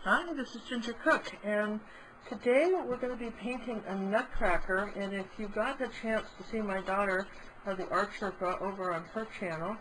Hi, this is Ginger Cook, and today we're going to be painting a nutcracker. And if you got the chance to see my daughter, the Art Sherpa, over on her channel,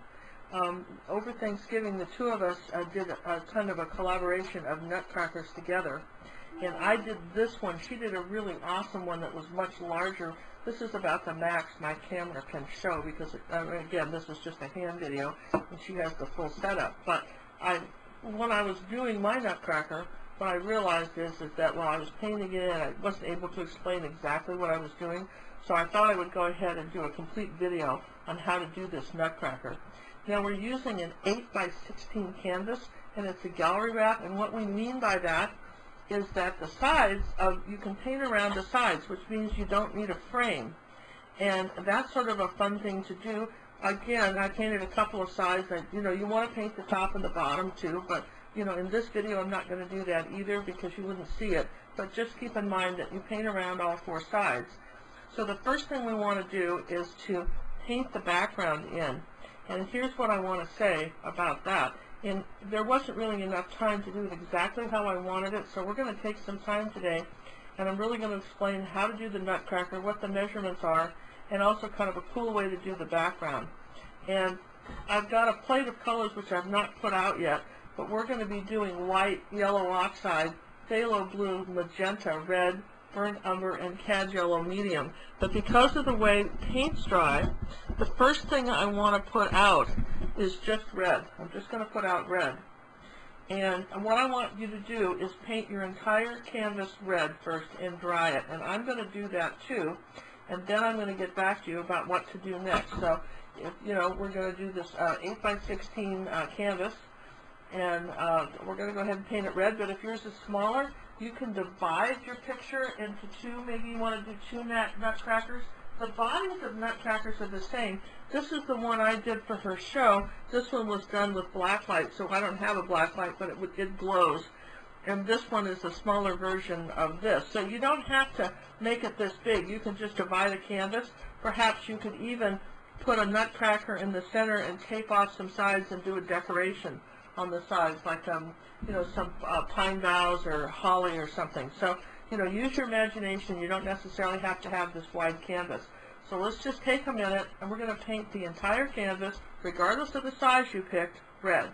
over Thanksgiving, the two of us did a kind of a collaboration of nutcrackers together. And I did this one. She did a really awesome one that was much larger. This is about the max my camera can show because, again, this was just a hand video, and she has the full setup. But when I was doing my nutcracker, what I realized is that while I was painting it, I wasn't able to explain exactly what I was doing, so I thought I would go ahead and do a complete video on how to do this nutcracker. Now we're using an 8x16 canvas, and it's a gallery wrap, and what we mean by that is that the sides, you can paint around the sides, which means you don't need a frame, and that's sort of a fun thing to do. Again, I painted a couple of sides. You want to paint the top and the bottom too, but in this video I'm not going to do that either because you wouldn't see it. But just keep in mind that you paint around all four sides. So the first thing we want to do is to paint the background in. And here's what I want to say about that. And there wasn't really enough time to do it exactly how I wanted it, so we're going to take some time today, and I'm really going to explain how to do the nutcracker, what the measurements are, and also kind of a cool way to do the background. And I've got a plate of colors which I've not put out yet, but we're going to be doing white, yellow oxide, phthalo blue, magenta, red, burnt umber, and cad yellow medium. But because of the way paint's dry, the first thing I want to put out is just red. I'm just going to put out red. And what I want you to do is paint your entire canvas red first and dry it. And I'm going to do that too. And then I'm going to get back to you about what to do next. So, we're going to do this 8x16 canvas, and we're going to go ahead and paint it red. But if yours is smaller, you can divide your picture into two. Maybe you want to do two nutcrackers. The bodies of nutcrackers are the same. This is the one I did for her show. This one was done with black light, so I don't have a black light, but it glows. And this one is a smaller version of this. So you don't have to make it this big. You can just divide a canvas. Perhaps you could even put a nutcracker in the center and tape off some sides and do a decoration on the sides, like some pine boughs or holly or something. So use your imagination. You don't necessarily have to have this wide canvas. So let's just take a minute, and we're going to paint the entire canvas, regardless of the size you picked, red.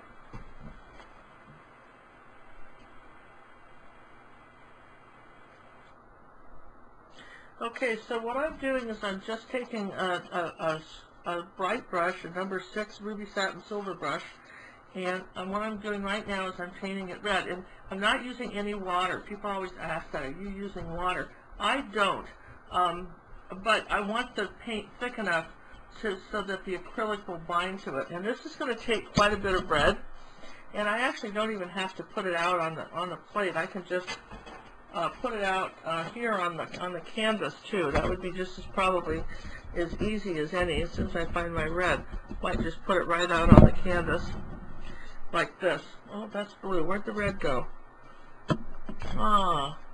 Okay, so what I'm doing is I'm just taking a bright brush, a number 6 ruby satin silver brush, and what I'm doing right now is I'm painting it red. And I'm not using any water. People always ask that, are you using water? I don't, but I want the paint thick enough so that the acrylic will bind to it. And this is going to take quite a bit of red, and I actually don't even have to put it out on the plate. I can just put it out here on the canvas too. That would be just probably as easy as any. As soon as I find my red, might just put it right out on the canvas like this. Oh, that's blue. Where'd the red go? Ah.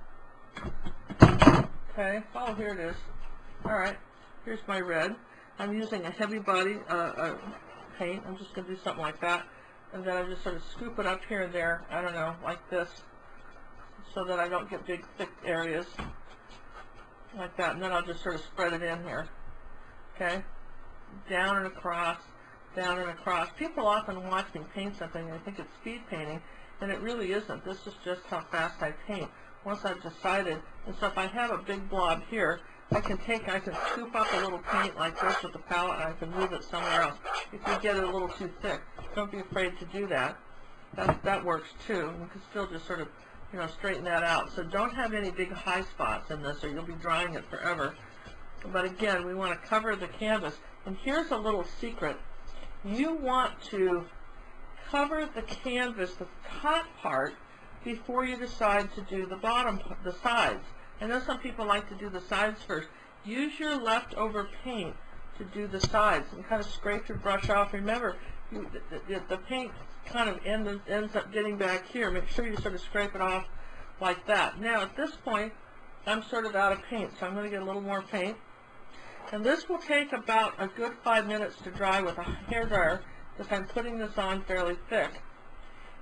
Okay. Oh, here it is. All right. Here's my red. I'm using a heavy body paint. I'm just going to do something like that, and then I just sort of scoop it up here and there. I don't know, like this, so that I don't get big, thick areas like that. And then I'll just sort of spread it in here. Okay? Down and across, down and across. People often watch me paint something and they think it's speed painting, and it really isn't. This is just how fast I paint once I've decided. And so if I have a big blob here, I can scoop up a little paint like this with the palette, and I can move it somewhere else. If you get it a little too thick, don't be afraid to do that. That works too. You can still just sort of straighten that out. So don't have any big high spots in this, or you'll be drying it forever. But again, we want to cover the canvas. And here's a little secret. You want to cover the canvas, the top part, before you decide to do the bottom, the sides. I know some people like to do the sides first. Use your leftover paint to do the sides, and kind of scrape your brush off. Remember, the paint kind of ends up getting back here. Make sure you sort of scrape it off like that. Now at this point, I'm sort of out of paint, so I'm going to get a little more paint. And this will take about a good 5 minutes to dry with a hairdryer, because I'm putting this on fairly thick.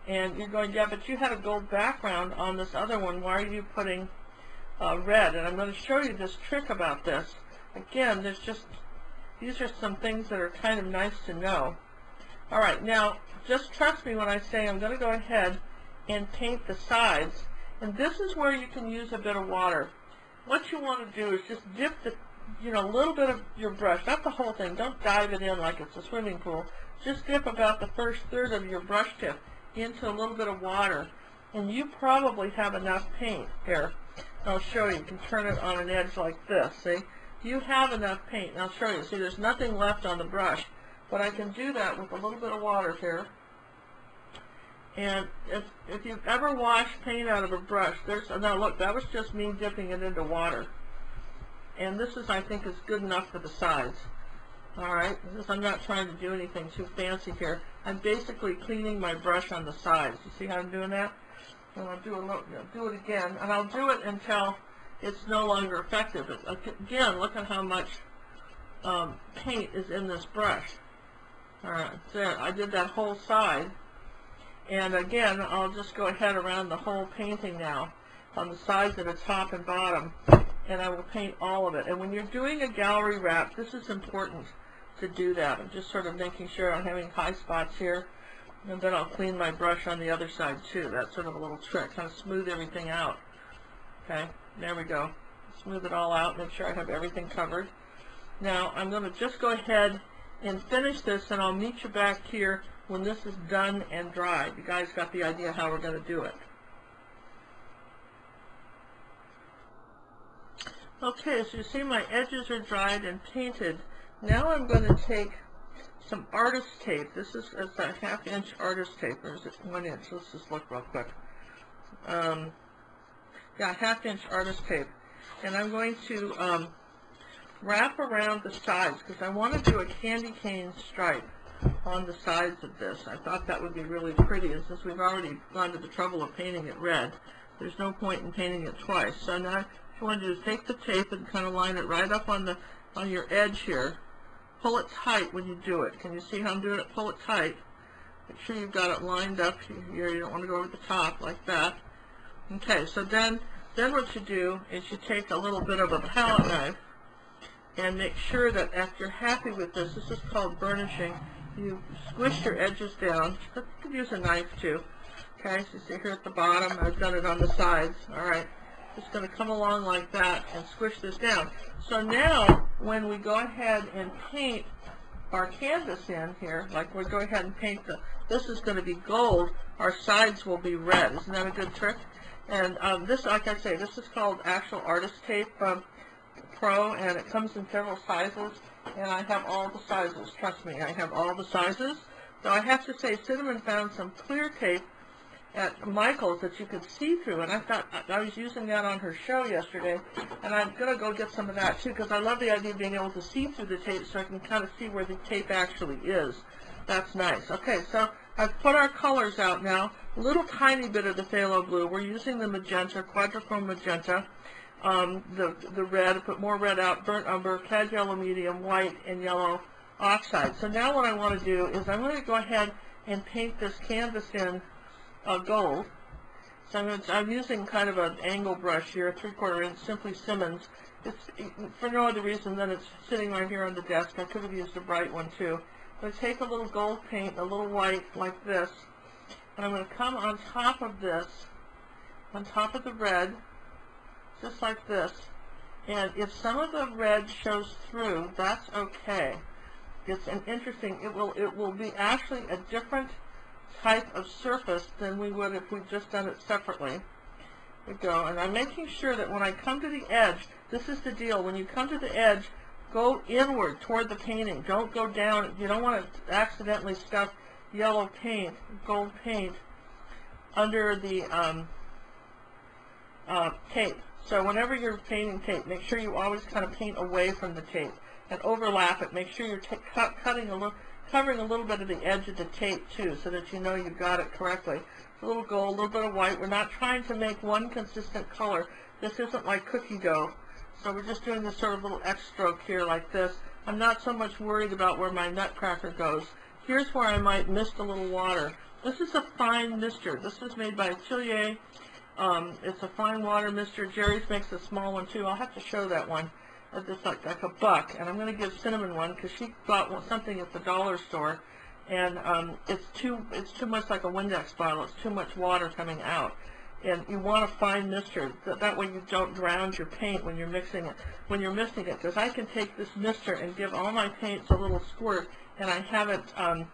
And you're going, yeah, but you had a gold background on this other one. Why are you putting red? And I'm going to show you this trick about this. Again, these are some things that are kind of nice to know. All right, now just trust me when I say I'm going to go ahead and paint the sides. And this is where you can use a bit of water. What you want to do is just dip the, a little bit of your brush, not the whole thing. Don't dive it in like it's a swimming pool. Just dip about the first third of your brush tip into a little bit of water, and you probably have enough paint here. I'll show you. You can turn it on an edge like this. See, you have enough paint. And I'll show you. See, there's nothing left on the brush, but I can do that with a little bit of water here. And if you've ever washed paint out of a brush, now look, that was just me dipping it into water. And this is, I think, is good enough for the sides. All right, I'm not trying to do anything too fancy here. I'm basically cleaning my brush on the sides. You see how I'm doing that? And I'll do it again, and I'll do it until it's no longer effective. Again, look at how much paint is in this brush. All right, there. I did that whole side, and again, I'll just go ahead around the whole painting now on the sides of the top and bottom, and I will paint all of it. And when you're doing a gallery wrap, this is important to do that. I'm just sort of making sure I'm having high spots here, and then I'll clean my brush on the other side too. That's sort of a little trick, kind of smooth everything out. Okay, there we go. Smooth it all out, make sure I have everything covered. Now I'm going to just go ahead and finish this, and I'll meet you back here when this is done and dry. You guys got the idea how we're going to do it. Okay, so you see my edges are dried and painted. Now I'm going to take some artist tape. This is a 1/2 inch artist tape, or is it 1 inch? Let's just look real quick. Yeah, 1/2 inch artist tape. And I'm going to wrap around the sides, because I want to do a candy cane stripe on the sides of this. I thought that would be really pretty, and since we've already gone to the trouble of painting it red, there's no point in painting it twice. So now what you want to do is take the tape and kind of line it right up on your edge here. Pull it tight when you do it. Can you see how I'm doing it? Pull it tight. Make sure you've got it lined up here. You don't want to go over the top like that. Okay, so then what you do is you take a little bit of a palette knife and make sure that after you're happy with this is called burnishing, you squish your edges down. You could use a knife too. Okay, so you see here at the bottom, I've done it on the sides. All right. Just going to come along like that and squish this down. So now, when we go ahead and paint our canvas in here, like we go ahead and paint this is going to be gold, our sides will be red. Isn't that a good trick? And this, like I say, this is called actual artist tape Pro, and it comes in several sizes, and I have all the sizes. Trust me, I have all the sizes. So I have to say, Cinnamon found some clear tape at Michael's that you could see through, and I thought I was using that on her show yesterday, and I'm going to go get some of that too, because I love the idea of being able to see through the tape so I can kind of see where the tape actually is. That's nice. Okay, so I've put our colors out now. A little tiny bit of the phthalo blue. We're using the magenta, quadrichrome magenta, the red, put more red out, burnt umber, cad yellow medium, white, and yellow oxide. So now what I want to do is I'm going to go ahead and paint this canvas in gold. So I'm using kind of an angle brush here, a 3/4 inch, Simply Simmons. It's for no other reason than it's sitting right here on the desk. I could have used a bright one too. But I take a little gold paint, a little white like this, and I'm going to come on top of this, on top of the red, just like this. And if some of the red shows through, that's okay. It's an interesting. It will be actually a different type of surface than we would if we'd just done it separately. There we go. And I'm making sure that when I come to the edge, this is the deal. When you come to the edge, go inward toward the painting. Don't go down. You don't want to accidentally stuff yellow paint, gold paint, under the tape. So whenever you're painting tape, make sure you always kind of paint away from the tape and overlap it. Make sure you're covering a little bit of the edge of the tape too, so that you know you got it correctly. A little gold, a little bit of white. We're not trying to make one consistent color. This isn't like cookie dough. So we're just doing this sort of little X stroke here like this. I'm not so much worried about where my nutcracker goes. Here's where I might mist a little water. This is a fine mister. This is made by Acrylic. It's a fine water mister. Jerry's makes a small one too. I'll have to show that one. It's just like $1, and I'm going to give Cinnamon one because she bought something at the dollar store, and it's too much like a Windex bottle. It's too much water coming out, and you want a fine mister. That way you don't drown your paint when you're mixing it. Because I can take this mister and give all my paints a little squirt, and I haven't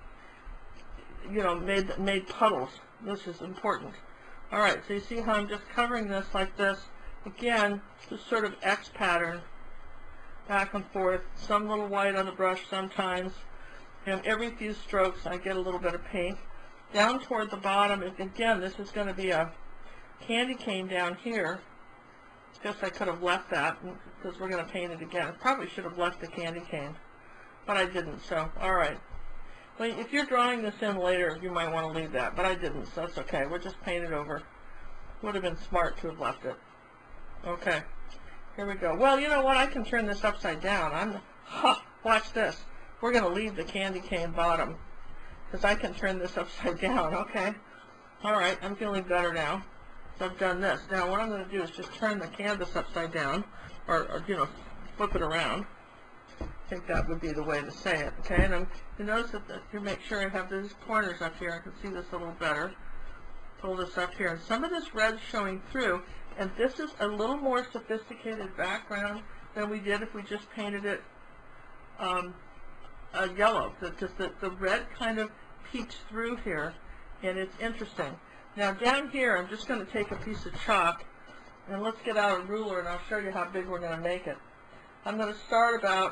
made puddles. This is important. All right, so you see how I'm just covering this like this. Again, just sort of X pattern, back and forth, some little white on the brush sometimes, and every few strokes I get a little bit of paint. Down toward the bottom, again, this is going to be a candy cane down here. Guess I could have left that because we're going to paint it again. I probably should have left the candy cane, but I didn't, so all right. Well, if you're drawing this in later, you might want to leave that, but I didn't, so that's okay. We'll just paint it over. Would have been smart to have left it. Okay, here we go. Well, you know what? I can turn this upside down. Watch this. We're going to leave the candy cane bottom because I can turn this upside down, okay? All right, I'm feeling better now. So I've done this. Now what I'm going to do is just turn the canvas upside down, or flip it around. I think that would be the way to say it, okay? And you notice that you make sure I have these corners up here. I can see this a little better. Pull this up here. And some of this red's showing through, and this is a little more sophisticated background than we did if we just painted it yellow. Because the red kind of peeks through here, and it's interesting. Now down here, I'm just going to take a piece of chalk, and let's get out a ruler, and I'll show you how big we're going to make it. I'm going to start about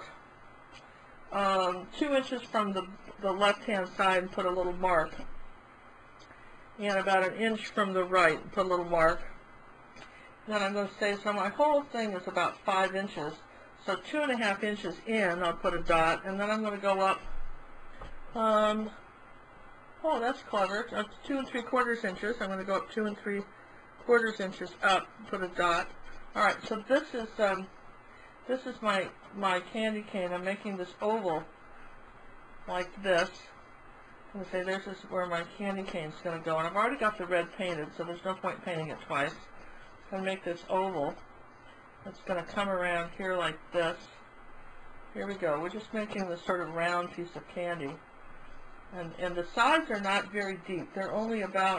2 inches from the left-hand side and put a little mark, and about 1 inch from the right and put a little mark. Then I'm going to say, so my whole thing is about 5 inches, so 2.5 inches in, I'll put a dot, and then I'm going to go up, oh, that's clever, 2 3/4 inches. I'm going to go up 2 3/4 inches up, put a dot. All right, so this is my candy cane. I'm making this oval like this. I'm going to say this is where my candy cane is going to go. And I've already got the red painted, so there's no point painting it twice. I'm going to make this oval. It's going to come around here like this. Here we go. We're just making this sort of round piece of candy. And the sides are not very deep. They're only about,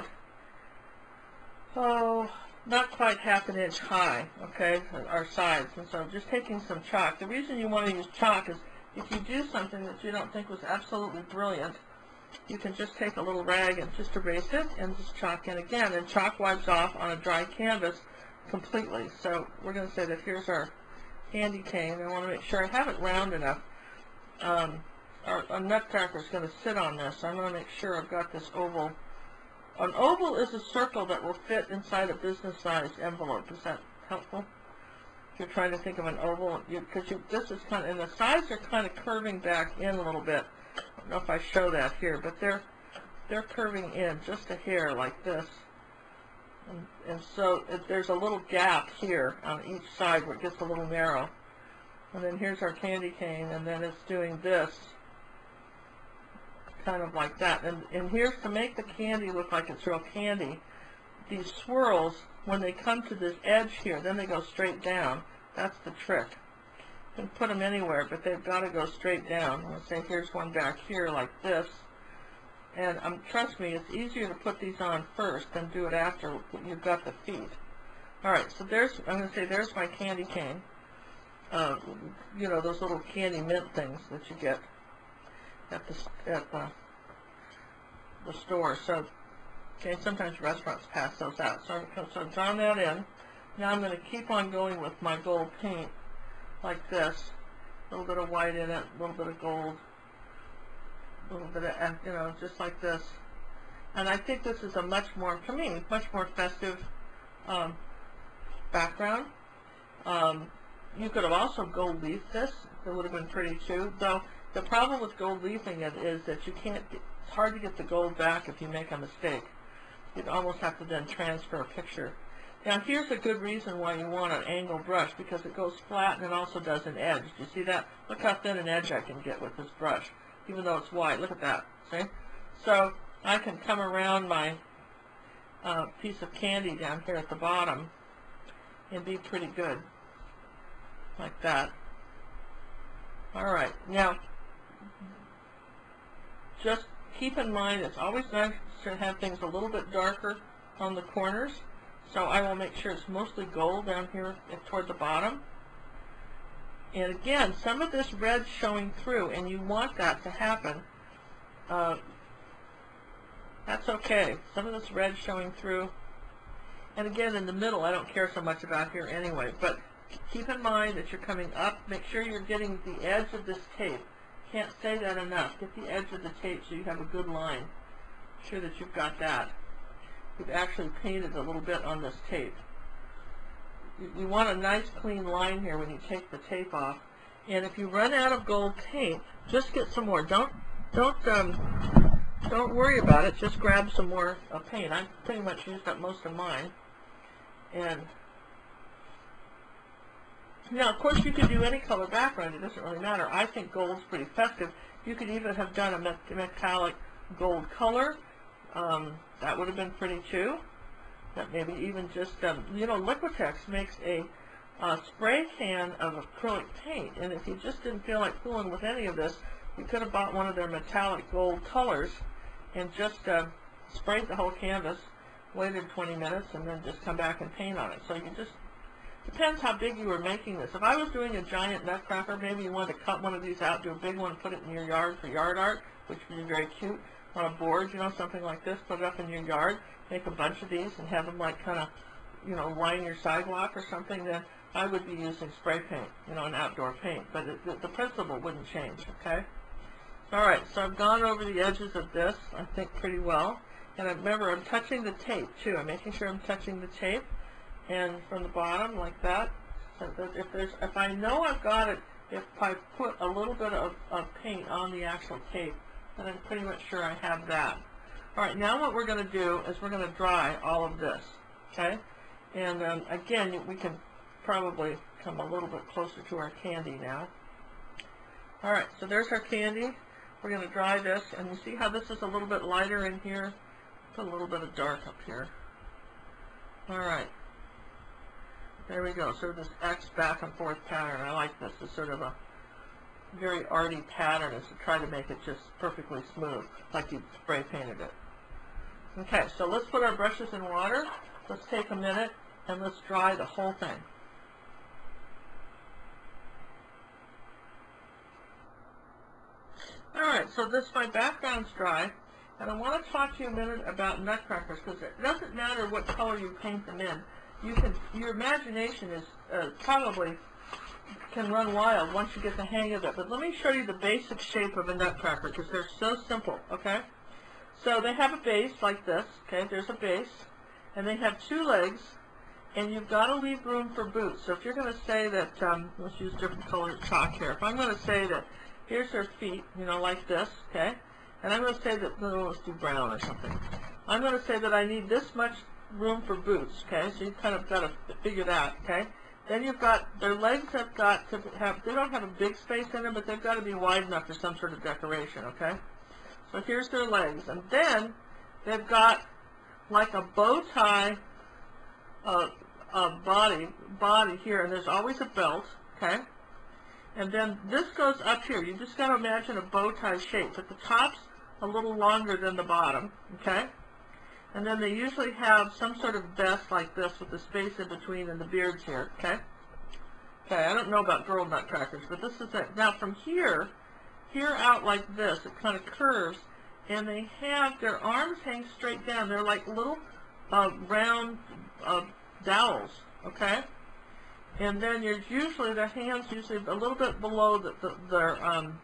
not quite 1/2 inch high, okay, our sides. And so just taking some chalk. The reason you want to use chalk is if you do something that you don't think was absolutely brilliant, you can just take a little rag and just erase it and just chalk in again. And chalk wipes off on a dry canvas completely. So we're going to say that here's our candy cane. I want to make sure I have it round enough. Our nutcracker is going to sit on this. So I'm going to make sure I've got this oval. An oval is a circle that will fit inside a business-sized envelope. Is that helpful? If you're trying to think of an oval, because this is kind of, and the sides are kind of curving back in a little bit. I don't know if I show that here, but they're curving in just a hair like this. And so there's a little gap here on each side where it gets a little narrow. And then here's our candy cane, and then it's doing this. Kind of like that. And here's to make the candy look like it's real candy. These swirls, when they come to this edge here, then they go straight down. That's the trick. You can put them anywhere, but they've got to go straight down. Let's say here's one back here like this. And trust me, it's easier to put these on first than do it after you've got the feet. All right, so I'm going to say there's my candy cane. Those little candy mint things that you get at the store. So, okay, sometimes restaurants pass those out. So I've drawn that in. Now I'm going to keep on going with my gold paint like this. A little bit of white in it, a little bit of gold, a little bit of, just like this. And I think this is a much more, for me, much more festive background. You could have also gold leafed this. It would have been pretty too, though. The problem with gold leafing it is that you can't, it's hard to get the gold back if you make a mistake. You'd almost have to then transfer a picture. Now here's a good reason why you want an angle brush, because it goes flat and it also does an edge. Do you see that? Look how thin an edge I can get with this brush, even though it's white. Look at that, see? So I can come around my piece of candy down here at the bottom and be pretty good, like that. Alright, now just keep in mind it's always nice to have things a little bit darker on the corners, so I will make sure it's mostly gold down here toward the bottom. And again, some of this red showing through, and you want that to happen. That's okay. Some of this red showing through. And again, in the middle, I don't care so much about here anyway, but keep in mind that you're coming up. Make sure you're getting the edge of this tape. Can't say that enough. Get the edge of the tape so you have a good line. Make sure that you've got that. You've actually painted a little bit on this tape. You want a nice clean line here when you take the tape off. And if you run out of gold paint, just get some more. Don't worry about it. Just grab some more paint. I've pretty much used up most of mine. And now, of course, you could do any color background. It doesn't really matter. I think gold's pretty festive. You could even have done a metallic gold color. That would have been pretty too. That maybe even just, you know, Liquitex makes a spray can of acrylic paint, and if you just didn't feel like fooling with any of this, you could have bought one of their metallic gold colors and just sprayed the whole canvas, waited 20 minutes, and then just come back and paint on it. So you just, depends how big you were making this. If I was doing a giant nutcracker, maybe you wanted to cut one of these out, do a big one, put it in your yard for yard art, which would be very cute. On a board, you know, something like this, put it up in your yard, make a bunch of these and have them like kind of, you know, line your sidewalk or something, then I would be using spray paint, you know, an outdoor paint. But the principle wouldn't change, okay? Alright, so I've gone over the edges of this, I think, pretty well. And remember, I'm touching the tape, too. I'm making sure I'm touching the tape, and from the bottom, like that. So that if I know I've got it, if I put a little bit of paint on the actual tape, and I'm pretty much sure I have that. Alright, now what we're going to do is we're going to dry all of this, okay? And again, we can probably come a little bit closer to our candy now. Alright, so there's our candy. We're going to dry this, and you see how this is a little bit lighter in here? Put a little bit of dark up here. Alright, there we go. So this X back and forth pattern, I like this. It's sort of a very arty pattern, is to try to make it just perfectly smooth, like you spray painted it. Okay, so let's put our brushes in water. Let's take a minute and let's dry the whole thing. Alright, so my background's dry, and I want to talk to you a minute about nutcrackers, because it doesn't matter what color you paint them in. Your imagination is probably can run wild once you get the hang of it. But let me show you the basic shape of a nutcracker, because they're so simple, okay? So they have a base like this, okay? There's a base, and they have two legs, and you've got to leave room for boots. So if you're going to say that, let's use different colored chalk here. If I'm going to say that here's their feet, you know, like this, okay? And I'm going to say that, no, let's do brown or something. I'm going to say that I need this much room for boots, okay? So you've kind of got to figure that, okay? Then you've got, their legs have got to have, they don't have a big space in them, but they've got to be wide enough for some sort of decoration, okay? So here's their legs. And then they've got like a bow tie body here, and there's always a belt, okay? And then this goes up here. You just got to imagine a bow tie shape, but the top's a little longer than the bottom, okay? And then they usually have some sort of vest like this with the space in between and the beards here, okay? Okay, I don't know about girl nutcrackers, but this is it. Now from here out like this, it kind of curves, and they have, their arms hang straight down. They're like little round dowels, okay? And then there's usually their hands usually a little bit below their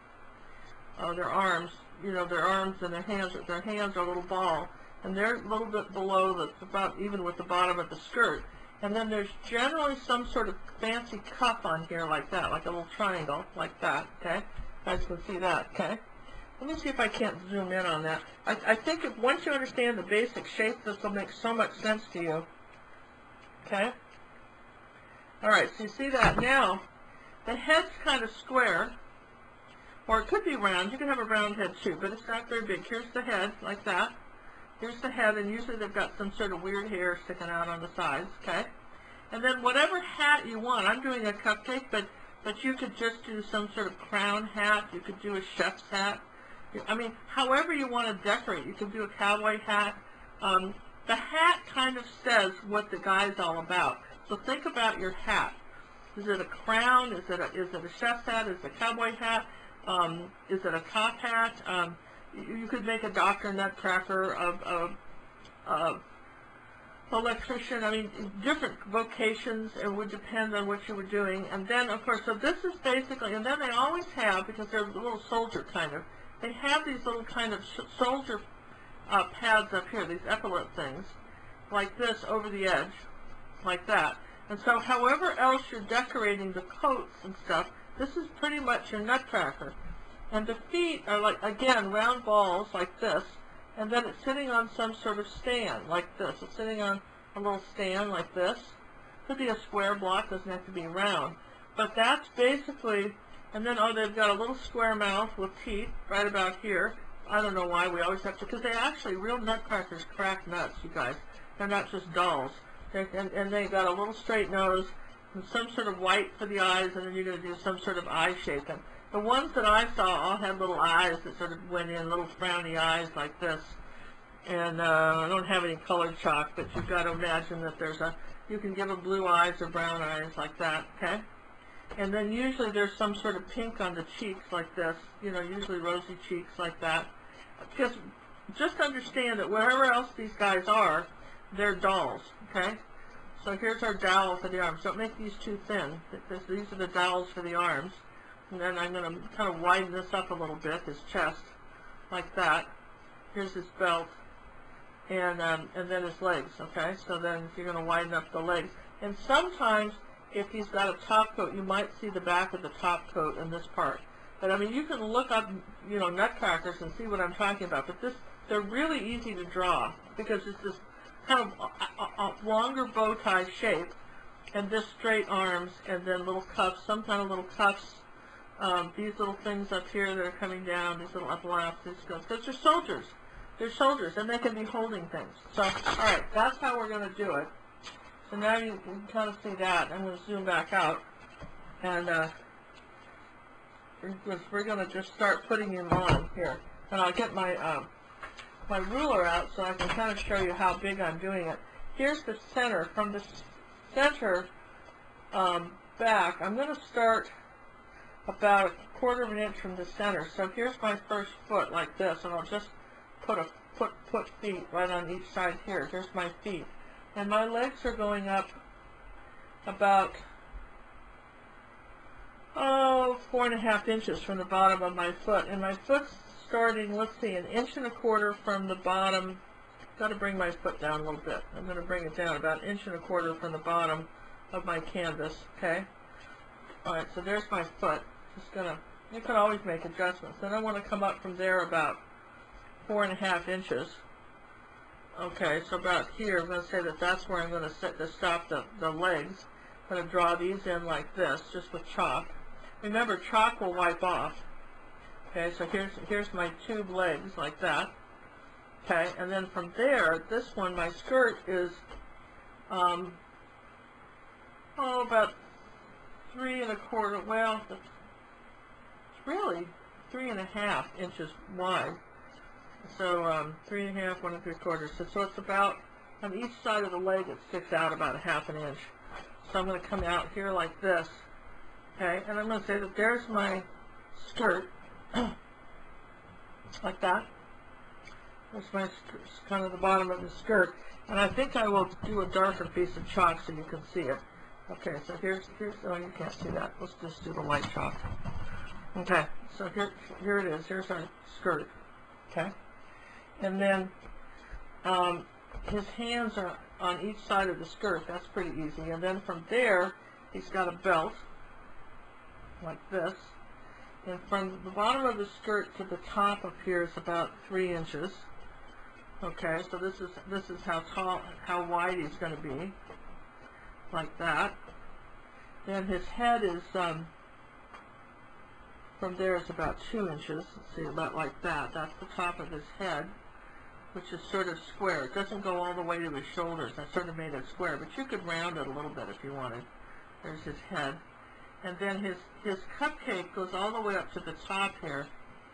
arms, you know, their arms and their hands are a little ball. And they're a little bit below, that's about even with the bottom of the skirt. And then there's generally some sort of fancy cuff on here like that, like a little triangle, like that, okay? You guys can see that, okay? Let me see if I can't zoom in on that. I think if once you understand the basic shape, this will make so much sense to you, okay? Alright, so you see that now. The head's kind of square, or it could be round. You can have a round head too, but it's not very big. Here's the head, like that. Here's the head, and usually they've got some sort of weird hair sticking out on the sides, okay? And then whatever hat you want. I'm doing a cupcake, but you could just do some sort of crown hat. You could do a chef's hat. I mean, however you want to decorate. You could do a cowboy hat. The hat kind of says what the guy's all about. So think about your hat. Is it a crown? Is it a chef's hat? Is it a cowboy hat? Is it a top hat? You could make a Dr. Nutcracker of electrician. I mean, different vocations. It would depend on what you were doing. And then, of course, so this is basically, and then they always have, because they're a little soldier kind of, they have these little kind of soldier pads up here, these epaulette things, like this over the edge, like that. And so however else you're decorating the coats and stuff, this is pretty much your Nutcracker. And the feet are like, again, round balls like this, and then it's sitting on some sort of stand like this. It's sitting on a little stand like this. Could be a square block, doesn't have to be round. But that's basically, and then, oh, they've got a little square mouth with teeth right about here. I don't know why we always have to, because they actually, real Nutcrackers crack nuts, you guys. They're not just dolls. And they got a little straight nose and some sort of white for the eyes, and then you're going to do some sort of eye shape. And the ones that I saw all had little eyes that sort of went in, little frowny eyes like this. And I don't have any colored chalk, but you've got to imagine that you can give them blue eyes or brown eyes like that, okay? And then usually there's some sort of pink on the cheeks like this, you know, usually rosy cheeks like that. Because just understand that wherever else these guys are, they're dolls, okay? So here's our dowel for the arms. Don't make these too thin. These are the dowels for the arms. And then I'm going to kind of widen this up a little bit, his chest, like that. Here's his belt, and then his legs, okay? So then you're going to widen up the legs. And sometimes, if he's got a top coat, you might see the back of the top coat in this part. But I mean, you can look up, you know, Nutcrackers and see what I'm talking about. But they're really easy to draw because it's this kind of a longer bow tie shape, and this straight arms, and then little cuffs, some kind of little cuffs. These little things up here that are coming down, these little epaulets, because they're soldiers. They're soldiers, and they can be holding things. So, all right, that's how we're going to do it. So now you can kind of see that. I'm going to zoom back out, and we're going to just start putting him on here. And I'll get my my ruler out so I can kind of show you how big I'm doing it. Here's the center. From the center back, I'm going to start about 1/4 of an inch from the center. So here's my first foot like this, and I'll just put feet right on each side here. Here's my feet. And my legs are going up about 4.5 inches from the bottom of my foot. And my foot's starting, let's see, 1.25 inches from the bottom. Got to bring my foot down a little bit. I'm going to bring it down about 1.25 inches from the bottom of my canvas, okay? All right, so there's my foot. Just gonna, you can always make adjustments. Then I want to come up from there about 4.5 inches. Okay, so about here, I'm going to say that that's where I'm going to stop the legs. I'm going to draw these in like this, just with chalk. Remember, chalk will wipe off. Okay, so here's my tube legs like that. Okay, and then from there, this one, my skirt is about 3.25. Well, it's really 3.5 inches wide. So 3.5, 1 3/4. So it's about, on each side of the leg it sticks out about 1/2 inch. So I'm going to come out here like this. Okay, and I'm going to say that there's my skirt, like that. There's my kind of the bottom of the skirt. And I think I will do a darker piece of chalk so you can see it. Okay, so here's oh, you can't see that. Let's just do the light chalk. Okay, so here it is. Here's our skirt. Okay, and then his hands are on each side of the skirt. That's pretty easy. And then from there, he's got a belt like this. And from the bottom of the skirt to the top up here is about 3 inches. Okay, so this is how tall, how wide he's going to be, like that. Then his head is from there is about 2 inches. Let's see, about like that. That's the top of his head. which is sort of square. It doesn't go all the way to his shoulders. I sort of made it square, but you could round it a little bit if you wanted. There's his head. And then his cupcake goes all the way up to the top here.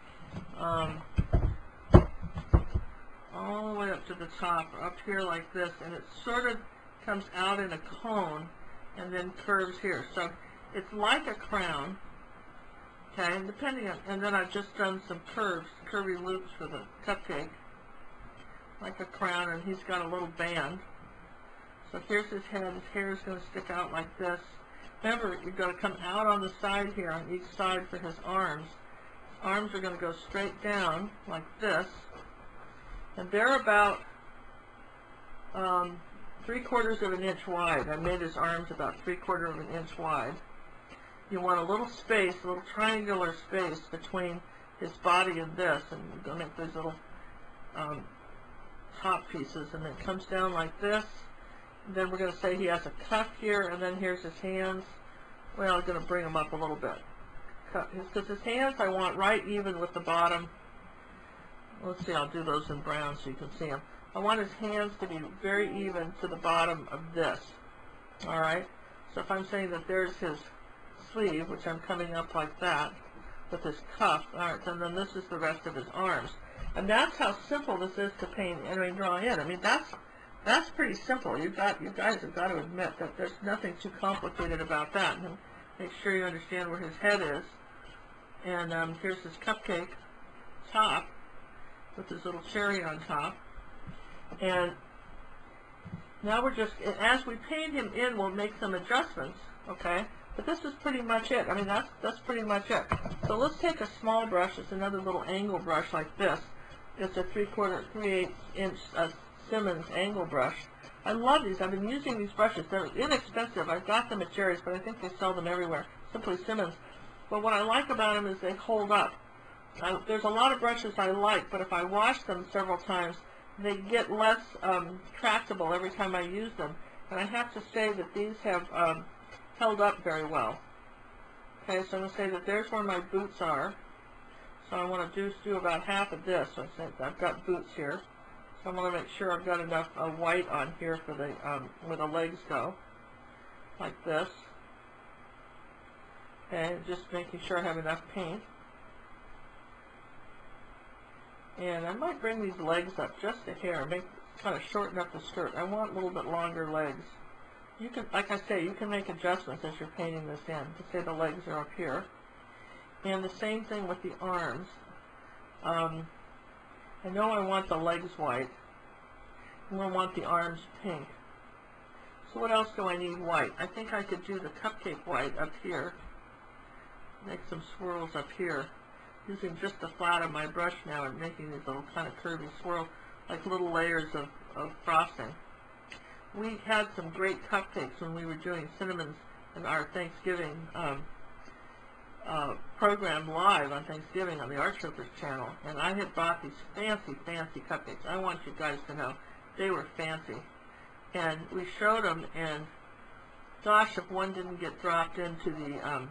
All the way up to the top, up here like this, and it sort of comes out in a cone and then curves here. So it's like a crown, okay, and depending on, and then I've just done some curvy loops for the cupcake, like a crown, and he's got a little band. So here's his head. His hair is going to stick out like this. Remember, you've got to come out on the side here, on each side for his arms. His arms are going to go straight down like this, and they're about 3/4 of an inch wide. I made his arms about 3/4 of an inch wide. You want a little space, a little triangular space between his body and this, and you're going to make those little top pieces, and then it comes down like this. And then we're going to say he has a cuff here, and then here's his hands. Well, I'm going to bring them up a little bit, because his hands I want right even with the bottom. Let's see, I'll do those in brown so you can see them. I want his hands to be very even to the bottom of this. Alright? So if I'm saying that there's his sleeve, which I'm coming up like that, with his cuff, alright, and then this is the rest of his arms. And that's how simple this is to paint and draw in. I mean, that's pretty simple. You guys have got to admit that there's nothing too complicated about that. And make sure you understand where his head is. And here's his cupcake top, with his little cherry on top. And now we're just, as we paint him in, we'll make some adjustments, okay? But this is pretty much it. I mean, that's pretty much it. So let's take a small brush. It's another little angle brush like this. It's a 3/8 inch Simmons angle brush. I love these. I've been using these brushes. They're inexpensive. I've got them at Jerry's, but I think they sell them everywhere. Simply Simmons. But what I like about them is they hold up. There's a lot of brushes I like, but if I wash them several times, they get less tractable every time I use them. And I have to say that these have held up very well. Okay, so I'm going to say that there's where my boots are. So I want to do about half of this. So I've got boots here. So I'm going to make sure I've got enough white on here for the where the legs go, like this. Okay, just making sure I have enough paint. And I might bring these legs up just a hair, kind of shorten up the skirt. I want a little bit longer legs. You can, like I say, you can make adjustments as you're painting this in. To say the legs are up here. And the same thing with the arms. I know I want the legs white. And I want the arms pink. So what else do I need white? I think I could do the cupcake white up here. Make some swirls up here. Using just the flat of my brush now and making these little kind of curvy swirls, like little layers of frosting. We had some great cupcakes when we were doing Cinnamons in our Thanksgiving program live on Thanksgiving on the Art Sherpa channel, and I had bought these fancy, fancy cupcakes. I want you guys to know they were fancy. And we showed them, and gosh, if one didn't get dropped into the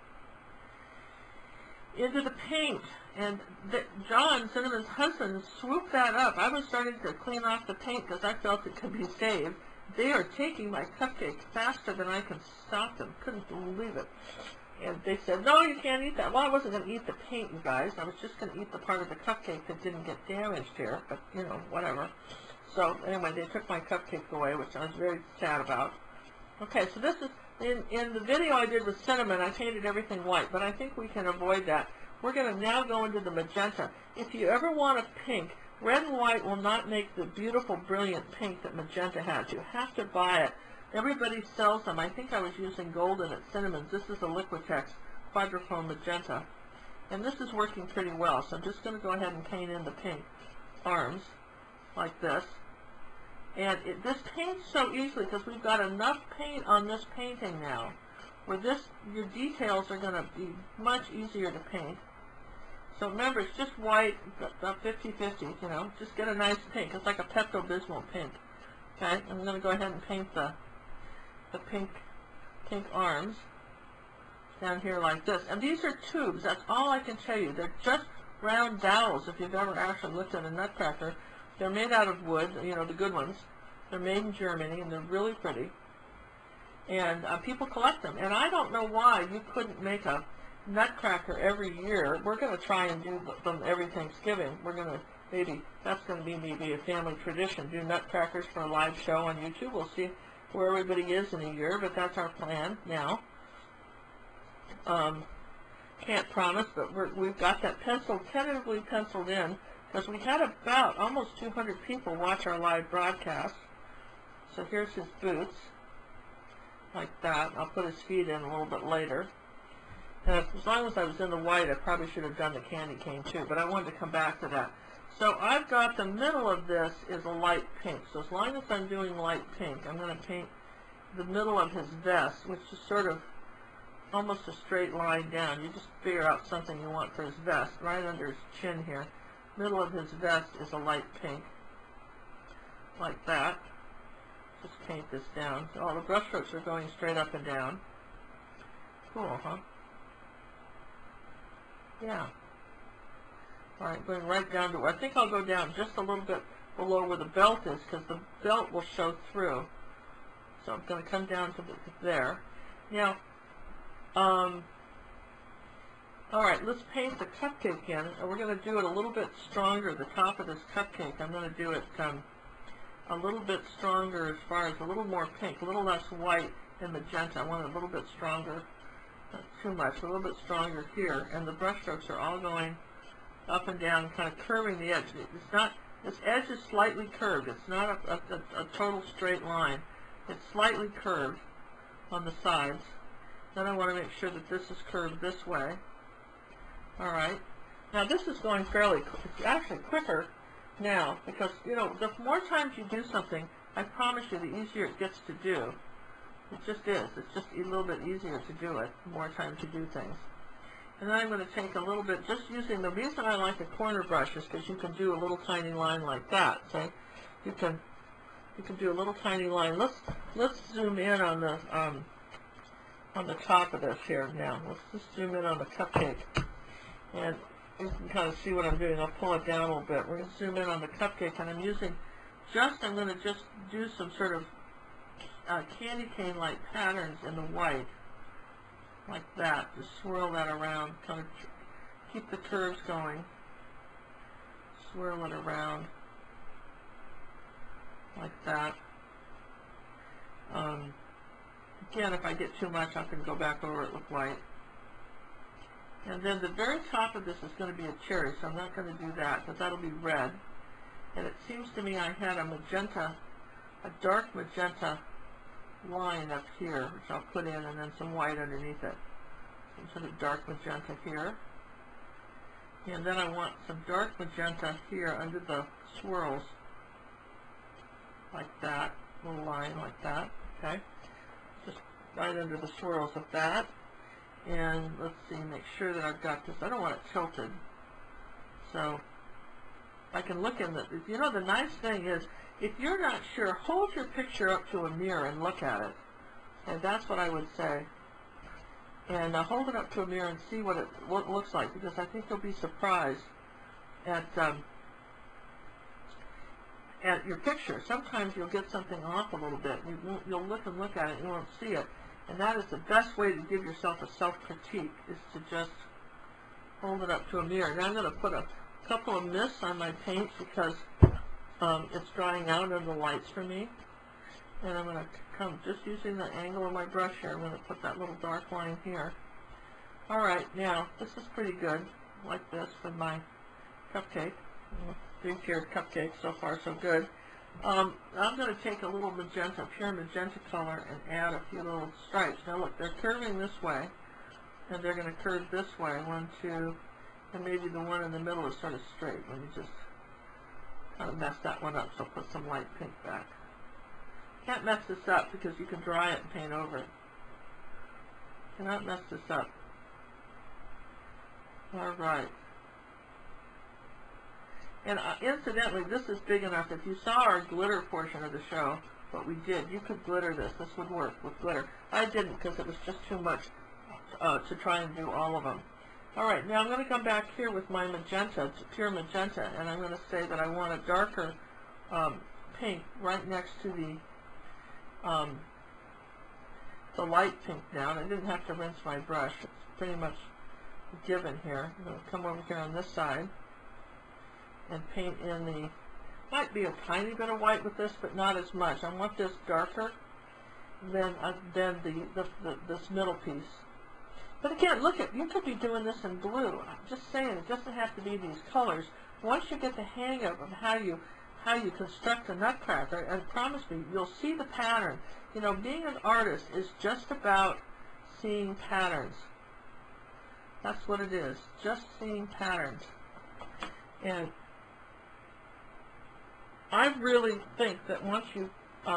paint, and John, Cinnamon's husband, swooped that up. I was starting to clean off the paint because I felt it could be saved. They are taking my cupcake faster than I can stop them. Couldn't believe it. And they said, no, you can't eat that. Well, I wasn't going to eat the paint, you guys. I was just going to eat the part of the cupcake that didn't get damaged here, but, you know, whatever. So, anyway, they took my cupcake away, which I was very sad about. Okay, so this is, in the video I did with Cinnamon, I painted everything white, but I think we can avoid that. We're going to now go into the magenta. If you ever want a pink, red and white will not make the beautiful, brilliant pink that magenta has. You have to buy it. Everybody sells them. I think I was using golden at Cinnamon's. This is a Liquitex Quadrophone Magenta. And this is working pretty well, so I'm just going to go ahead and paint in the pink arms, like this. And this paints so easily because we've got enough paint on this painting now, where your details are going to be much easier to paint. So remember, it's just white, about 50-50, you know, just get a nice pink. It's like a Pepto-Bismol pink. Okay, I'm going to go ahead and paint the pink arms down here like this. And these are tubes, that's all I can tell you. They're just round dowels if you've ever actually looked at a Nutcracker. They're made out of wood, you know, the good ones. They're made in Germany, and they're really pretty. And people collect them. And I don't know why you couldn't make a nutcracker every year. We're going to try and do them every Thanksgiving. We're going to that's going to be maybe a family tradition, do nutcrackers for a live show on YouTube. We'll see where everybody is in a year, but that's our plan now. Can't promise, but we've got that tentatively penciled in, because we had about almost 200 people watch our live broadcast. So here's his boots, like that. I'll put his feet in a little bit later. And as long as I was in the white, I probably should have done the candy cane too, but I wanted to come back to that. So I've got the middle of this is a light pink. So as long as I'm doing light pink, I'm going to paint the middle of his vest, which is sort of almost a straight line down. You just figure out something you want for his vest, right under his chin here. Middle of his vest is a light pink, like that. Just paint this down. So all the brush strokes are going straight up and down. Cool, huh? Yeah. All right, going right down to, I think I'll go down just a little bit below where the belt is, because the belt will show through. So I'm going to come down to there. Now, all right, let's paint the cupcake in. And we're going to do it a little bit stronger, the top of this cupcake. I'm going to do it a little bit stronger as far as a little more pink, a little less white and magenta. I want it a little bit stronger, not too much, a little bit stronger here. And the brush strokes are all going up and down, kind of curving the edge. It's not, this edge is slightly curved. It's not a total straight line. It's slightly curved on the sides. Then I want to make sure that this is curved this way. All right. Now this is going fairly, it's actually quicker now, because, you know, the more times you do something, I promise you, the easier it gets to do. It just is. It's just a little bit easier to do it the more times you do things. And then I'm going to take a little bit, just using, the reason I like a corner brush is because you can do a little tiny line like that. See? You can do a little tiny line. Let's zoom in on the top of this here now. Let's just zoom in on the cupcake, and you can kind of see what I'm doing. I'll pull it down a little bit. We're going to zoom in on the cupcake, and I'm going to just do some sort of candy cane-like patterns in the white, like that. Just swirl that around, kind of keep the curves going. Swirl it around, like that. Again, if I get too much, I can go back over it with white. And then the very top of this is going to be a cherry, so I'm not going to do that, because that'll be red. And it seems to me I had a magenta, a dark magenta line up here, which I'll put in, and then some white underneath it. Some sort of dark magenta here. And then I want some dark magenta here under the swirls, like that, little line like that, okay? Just right under the swirls of that. And let's see, make sure that I've got this. I don't want it tilted. So I can look in the, you know, the nice thing is, if you're not sure, hold your picture up to a mirror and look at it. And that's what I would say. And hold it up to a mirror and see what it looks like, because I think you'll be surprised at your picture. Sometimes you'll get something off a little bit. You'll look and look at it and you won't see it. And that is the best way to give yourself a self-critique, is to just hold it up to a mirror. Now I'm going to put a couple of mists on my paint, because it's drying out under the lights for me. And I'm going to come, just using the angle of my brush here, I'm going to put that little dark line here. Alright, now, this is pretty good, like this, for my cupcake. 3-tiered cupcake, so far so good. I'm going to take a little magenta, pure magenta color, and add a few little stripes. Now look, they're curving this way, and they're going to curve this way. 1, 2, and maybe the one in the middle is sort of straight. Let me just kind of mess that one up, so I'll put some light pink back. Can't mess this up because you can dry it and paint over it. Cannot mess this up. Alright. And incidentally, this is big enough. If you saw our glitter portion of the show, what we did, you could glitter this. This would work with glitter. I didn't, because it was just too much to try and do all of them. Alright, now I'm going to come back here with my magenta, pure magenta, and I'm going to say that I want a darker pink right next to the light pink now, and I didn't have to rinse my brush. It's pretty much given here. I'm going to come over here on this side and paint in the, might be a tiny bit of white with this, but not as much. I want this darker than this middle piece. But again, look at, you could be doing this in blue. I'm just saying, it doesn't have to be these colors. Once you get the hang of how you construct a nutcracker, and promise me, you'll see the pattern. You know, being an artist is just about seeing patterns. That's what it is, just seeing patterns. And I really think that once you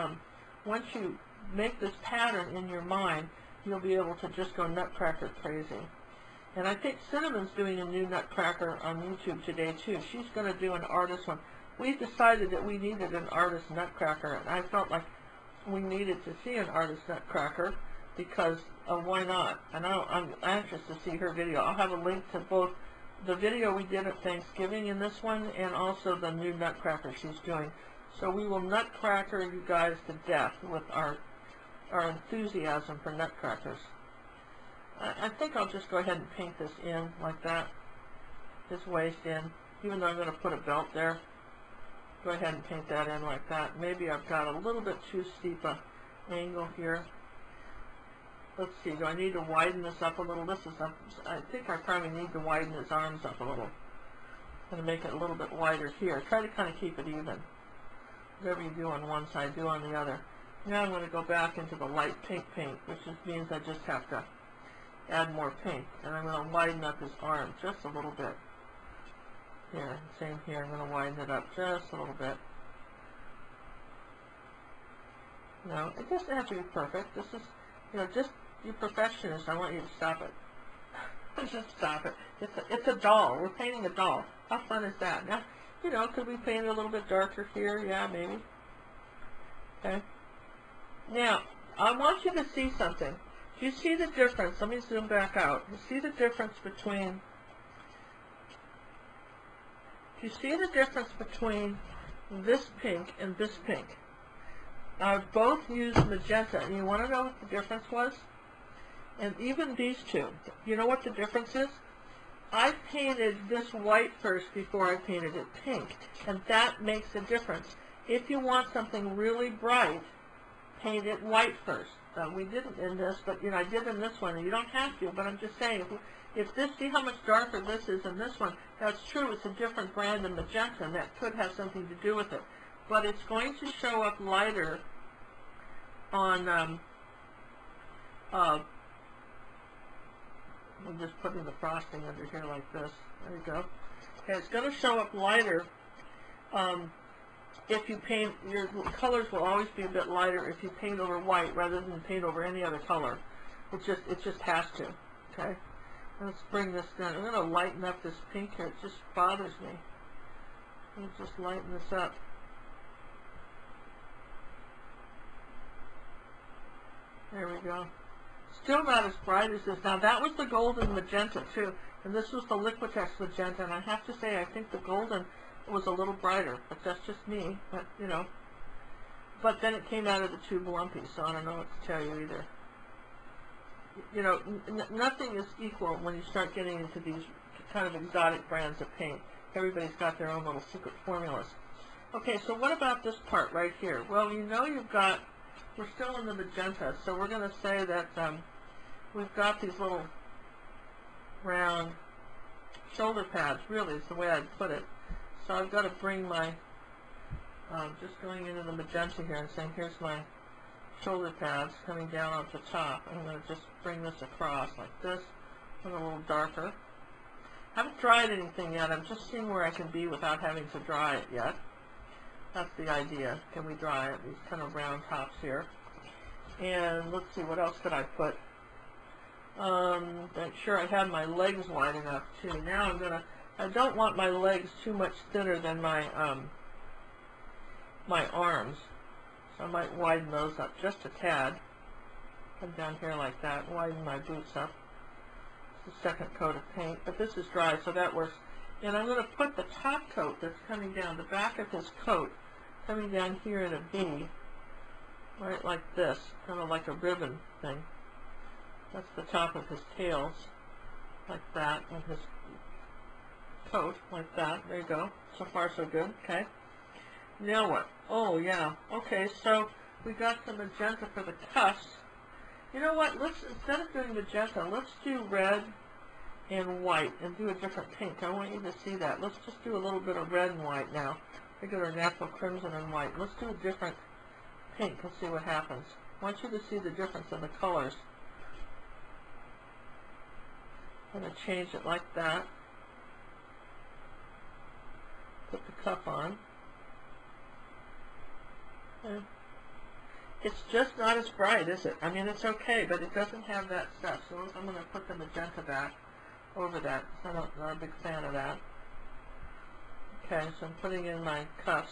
make this pattern in your mind, you'll be able to just go nutcracker crazy. And I think Cinnamon's doing a new nutcracker on YouTube today too. She's going to do an artist one. We decided that we needed an artist nutcracker, and I felt like we needed to see an artist nutcracker because why not? And I'm anxious to see her video. I'll have a link to both the video we did at Thanksgiving in this one and also the new nutcracker she's doing. So we will nutcracker you guys to death with our enthusiasm for nutcrackers. I think I'll just go ahead and paint this in like that, this waist in, even though I'm going to put a belt there. Go ahead and paint that in like that. Maybe I've got a little bit too steep a angle here. Let's see, do I need to widen this up a little? This is up, I think I probably need to widen his arms up a little. I'm going to make it a little bit wider here. Try to kind of keep it even. Whatever you do on one side, do on the other. Now I'm going to go back into the light pink paint, which just means I just have to add more pink. And I'm going to widen up his arm just a little bit. Here, same here, I'm going to widen it up just a little bit. No, it doesn't have to be perfect. This is, you know, just, you perfectionists, I want you to stop it. Just stop it. It's a doll. We're painting a doll. How fun is that? Now, you know, could we paint it a little bit darker here? Yeah, maybe. Okay. Now, I want you to see something. Do you see the difference? Let me zoom back out. You see the difference between, do you see the difference between this pink and this pink? I've both used magenta, and you want to know what the difference was? And even these two, you know what the difference is? I painted this white first before I painted it pink, and that makes a difference. If you want something really bright, paint it white first. We didn't in this, but you know, I did in this one, and you don't have to, but I'm just saying, if this, see how much darker this is in this one, that's true, it's a different brand of magenta, and that could have something to do with it. But it's going to show up lighter on, I'm just putting the frosting under here like this. There you go. Okay, it's going to show up lighter if you paint, your colors will always be a bit lighter if you paint over white rather than paint over any other color. It just has to. Okay? Let's bring this down. I'm going to lighten up this pink here. It just bothers me. Let me just lighten this up. There we go. Still not as bright as this. Now that was the golden magenta too, and this was the Liquitex magenta, and I have to say I think the golden was a little brighter, but that's just me, but you know. But then it came out of the tube lumpy, so I don't know what to tell you either. You know, nothing is equal when you start getting into these kind of exotic brands of paint. Everybody's got their own little secret formulas. Okay, so what about this part right here? Well, you know you've got, we're still in the magenta, so we're going to say that we've got these little round shoulder pads, really is the way I'd put it. So I've got to bring my, just going into the magenta here and saying, here's my shoulder pads coming down off the top. I'm going to just bring this across like this, and a little darker. I haven't dried anything yet. I'm just seeing where I can be without having to dry it yet. That's the idea. Can we dry it? These kind of round tops here. And let's see, what else could I put? Make sure I have my legs wide enough too. Now I'm gonna, I don't want my legs too much thinner than my my arms. So I might widen those up just a tad. Come down here like that, widen my boots up. It's the second coat of paint, but this is dry, so that works. And I'm going to put the top coat that's coming down, the back of his coat, coming down here in a V, right like this, kind of like a ribbon thing. That's the top of his tails, like that, and his coat, like that. There you go. So far so good. Okay. Now what? Oh yeah. Okay, so we got some magenta for the cuffs. You know what? Let's, instead of doing magenta, let's do red and white and do a different pink. I want you to see that. Let's just do a little bit of red and white now. Regular natural crimson and white. Let's do a different pink and see what happens. I want you to see the difference in the colors. I'm going to change it like that. Put the cuff on. Okay. It's just not as bright, is it? I mean, it's okay, but it doesn't have that stuff. So I'm going to put the magenta back over that. I'm not a big fan of that. Okay, so I'm putting in my cuffs.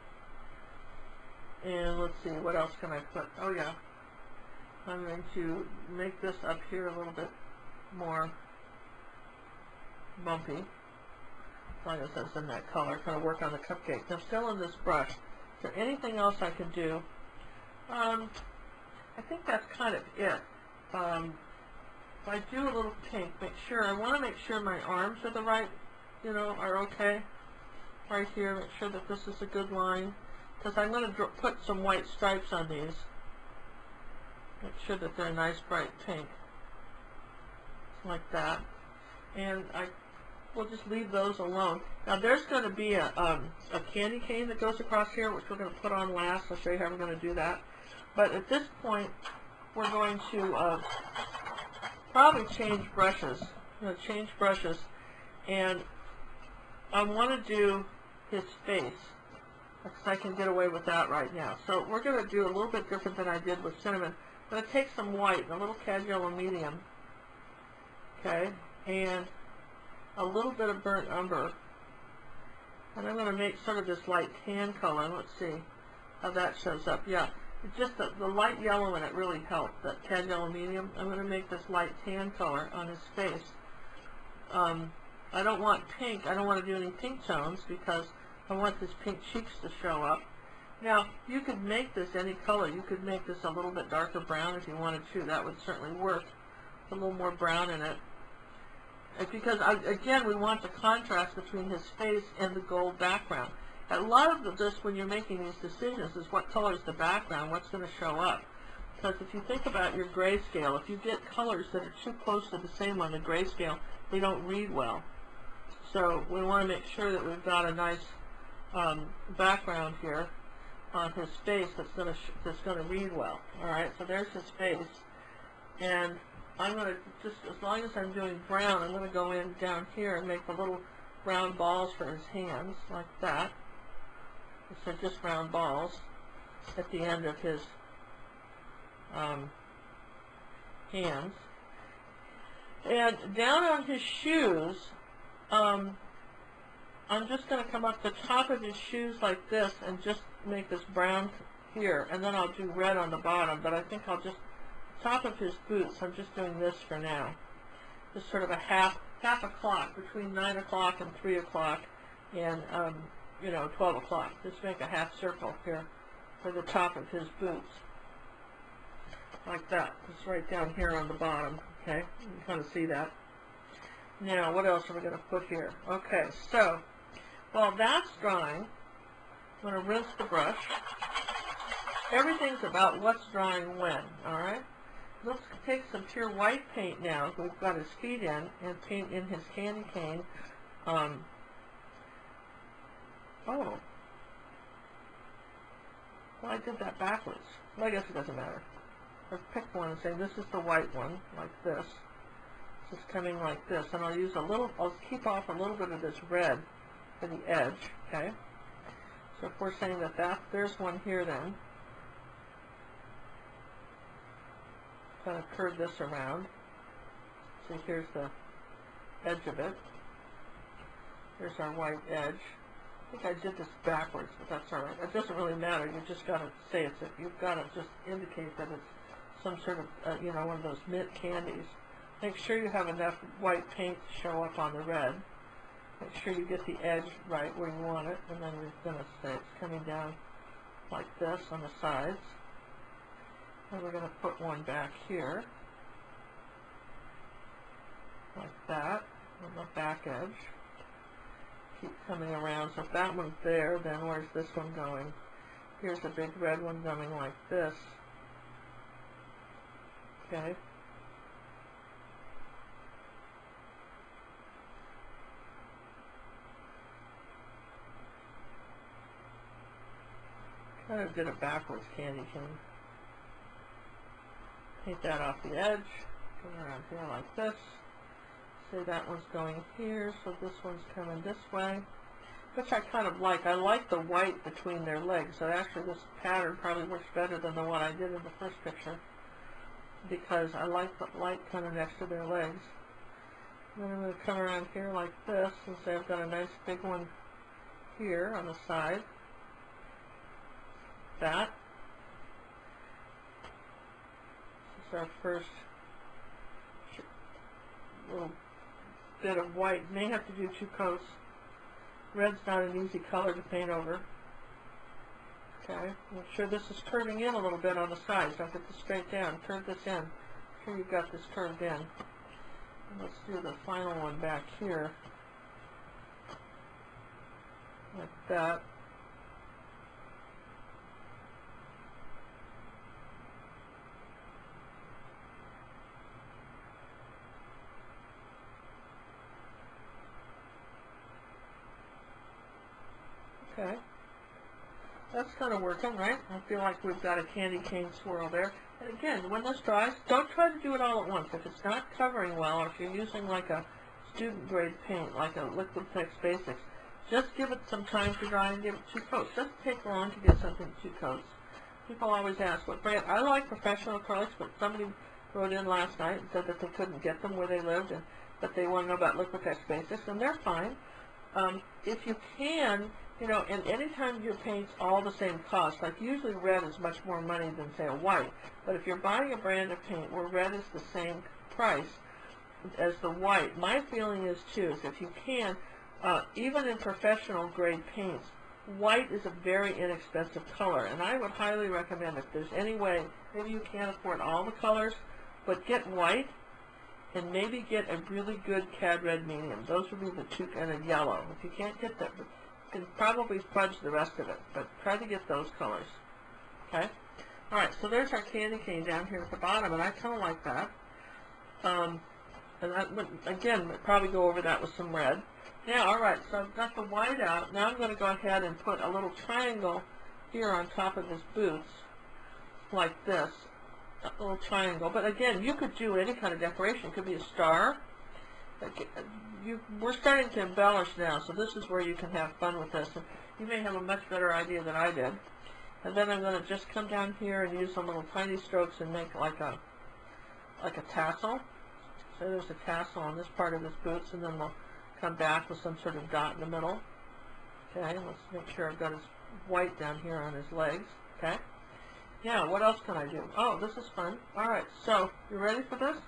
And let's see, what else can I put? Oh yeah, I'm going to make this up here a little bit more bumpy. As long as it's in that color, kind of work on the cupcake. I'm still in this brush. Is there anything else I can do? I think that's kind of it. If I do a little pink, I want to make sure my arms are the right, are okay. Right here, make sure that this is a good line. Because I'm going to put some white stripes on these. Make sure that they're a nice bright pink. Like that. And we'll just leave those alone. Now there's going to be a candy cane that goes across here, which we're going to put on last. I'll show you how we're going to do that. But at this point, we're going to probably change brushes. I'm going to change brushes. And I want to do his face. Because I can get away with that right now. So we're going to do a little bit different than I did with cinnamon. I'm going to take some white and a little cad yellow medium. Okay. And a little bit of burnt umber. And I'm going to make sort of this light tan color. Let's see how that shows up. Yeah. Just the light yellow in it really helped. That cad yellow medium. I'm going to make this light tan color on his face. I don't want pink. I don't want to do any pink tones because I want his pink cheeks to show up. Now, you could make this any color. You could make this a little bit darker brown if you wanted to. That would certainly work. A little more brown in it. Because, again, we want the contrast between his face and the gold background. A lot of this, when you're making these decisions, is what color is the background, what's going to show up. Because if you think about your grayscale, if you get colors that are too close to the same on the grayscale, they don't read well. So we want to make sure that we've got a nice background here on his face that's going to read well. All right, so there's his face, and I'm going to just, as long as I'm doing brown, I'm going to go in down here and make the little round balls for his hands like that. So just round balls at the end of his hands, and down on his shoes. I'm just going to come up the top of his shoes like this and just make this brown here, and then I'll do red on the bottom, but I think I'll just, top of his boots, I'm just doing this for now. Just sort of a half a clock, between 9 o'clock and 3 o'clock, and, 12 o'clock. Just make a half circle here for the top of his boots. Like that. Just right down here on the bottom, okay? You can kind of see that. Now, what else are we going to put here? Okay, so, while that's drying, I'm going to rinse the brush. Everything's about what's drying when, alright? Let's take some pure white paint now, we've got his feet in, and paint in his candy cane. Well, I did that backwards. Well, I guess it doesn't matter. Let's pick one and say this is the white one, like this. Just coming like this, and I'll use a little, I'll keep off a little bit of this red for the edge, okay? So if we're saying that there's one here then. Kind of curve this around. See, here's the edge of it. Here's our white edge. I think I did this backwards, but that's all right. It doesn't really matter. You just got to say you've got to just indicate that it's some sort of, one of those mint candies. Make sure you have enough white paint to show up on the red. Make sure you get the edge right where you want it, and then we're going to say it's coming down like this on the sides. And we're going to put one back here, like that, on the back edge. Keep coming around. So if that one's there, then where's this one going? Here's a big red one coming like this. Okay. Kind of did a backwards candy cane. Take that off the edge. Come around here like this. Say that one's going here, so this one's coming this way. Which I kind of like. I like the white between their legs. So actually this pattern probably works better than the one I did in the first picture, because I like the light kind of next to their legs. Then I'm going to come around here like this and say I've got a nice big one here on the side. That. This is our first little bit of white. May have to do 2 coats. Red's not an easy color to paint over. Okay, make sure this is curving in a little bit on the sides. Don't get this straight down. Curve this in. Make sure you've got this curved in. And let's do the final one back here. Like that. Okay, that's kind of working, right? I feel like we've got a candy cane swirl there. And again, when this dries, don't try to do it all at once. If it's not covering well, or if you're using like a student grade paint, like a Liquid Fix Basics, just give it some time to dry and give it 2 coats. It doesn't take long to get something 2 coats. People always ask what brand. I like professional acrylics, but somebody wrote in last night and said that they couldn't get them where they lived, and but they want to know about Liquid Fix Basics, and they're fine. If you can, you know, and anytime your paint's all the same cost, like usually red is much more money than, say, a white, but if you're buying a brand of paint where red is the same price as the white, my feeling is, too, is if you can, even in professional grade paints, white is a very inexpensive color, and I would highly recommend, if there's any way, maybe you can't afford all the colors, but get white, and maybe get a really good cad red medium. Those would be the 2, and a yellow. If you can't get that, you can probably fudge the rest of it, but try to get those colors. Okay? Alright, so there's our candy cane down here at the bottom, and I kind of like that. And that would, again, probably go over that with some red. Now, alright, so I've got the white out. Now I'm going to go ahead and put a little triangle here on top of his boots, like this. A little triangle. But again, you could do any kind of decoration. It could be a star. We're starting to embellish now, so this is where you can have fun with this. And you may have a much better idea than I did. And then I'm going to just come down here and use some little tiny strokes and make like a tassel. So there's a tassel on this part of his boots, and then we'll come back with some sort of dot in the middle. Okay, let's make sure I've got his white down here on his legs. Okay. Yeah, what else can I do? Oh, this is fun. Alright, so, you ready for this?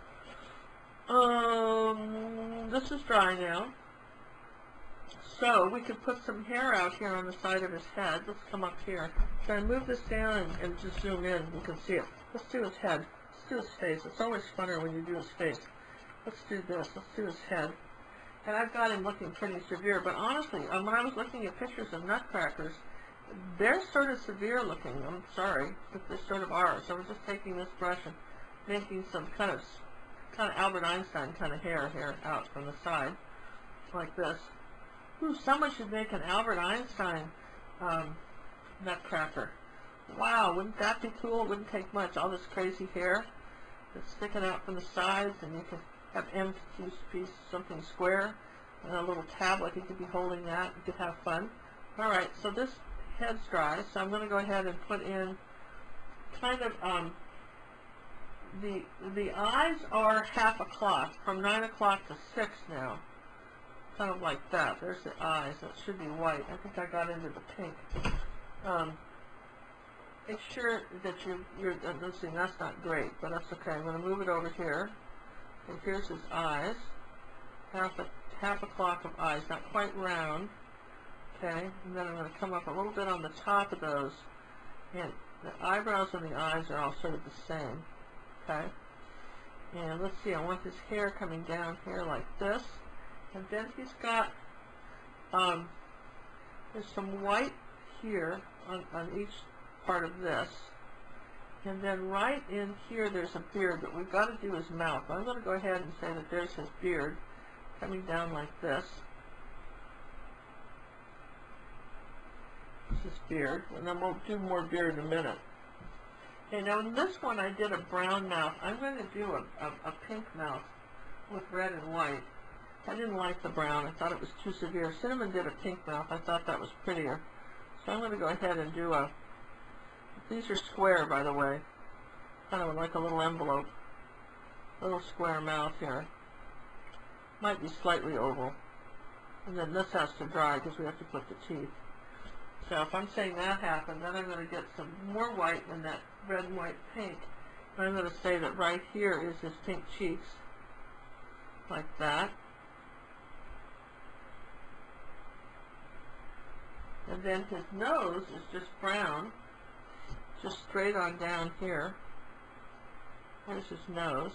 This is dry now. So, we could put some hair out here on the side of his head. Let's come up here. So I move this down and just zoom in. You can see it. Let's do his head. Let's do his face. It's always funner when you do his face. Let's do this. Let's do his head. And I've got him looking pretty severe, but honestly, when I was looking at pictures of Nutcrackers, they're sort of severe looking. I'm sorry, but they sort of are. So we're just taking this brush and making some kind of Albert Einstein kind of hair here out from the side, like this. Ooh, someone should make an Albert Einstein Nutcracker. Wow, wouldn't that be cool? It wouldn't take much. All this crazy hair that's sticking out from the sides, and you can have piece something square, and a little tablet. You could be holding that. You could have fun. All right, so this head's dry, so I'm going to go ahead and put in kind of the eyes are half a clock, from 9 o'clock to 6 now, kind of like that. There's the eyes. That should be white. I think I got into the pink. Make sure that you're let's see, that's not great, but that's okay. I'm going to move it over here, and here's his eyes, half a clock of eyes, not quite round. Okay, and then I'm going to come up a little bit on the top of those And the eyebrows and the eyes are all sort of the same. Okay? And let's see, I want his hair coming down here like this. And then he's got, there's some white here on each part of this. And then right in here there's a beard, but we've got to do his mouth. I'm going to go ahead and say that there's his beard coming down like this. This is beard, and then we'll do more beard in a minute. Okay, now in this one I did a brown mouth. I'm going to do a pink mouth with red and white. I didn't like the brown. I thought it was too severe. Cinnamon did a pink mouth. I thought that was prettier. So I'm going to go ahead and do a, these are square, by the way, kind of like a little envelope, little square mouth here. Might be slightly oval. And then this has to dry because we have to put the teeth. So if I'm saying that happened, then I'm going to get some more white in that red and white pink. And I'm going to say that right here is his pink cheeks, like that. And then his nose is just brown, just straight on down here. There's his nose.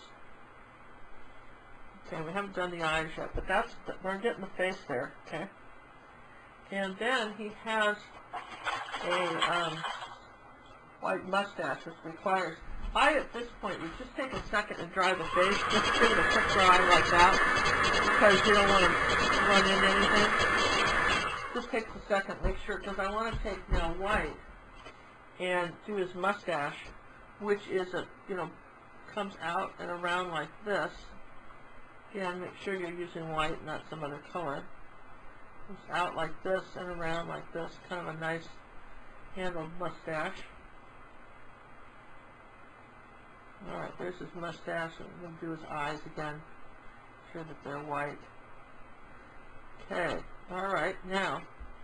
Okay, we haven't done the eyes yet, but that's, we're getting the face there, okay? And then he has a white mustache, which requires, at this point, we just take a second to dry the face, just give it a quick dry like that, because you don't want to run into anything. Just takes a second, make sure, because I want to take now white and do his mustache, which is a, comes out and around like this. Again, make sure you're using white, not some other color. Comes out like this and around like this, kind of a nice handled mustache. Alright, there's his mustache, and we'll do his eyes again. Make sure that they're white. Okay, alright, now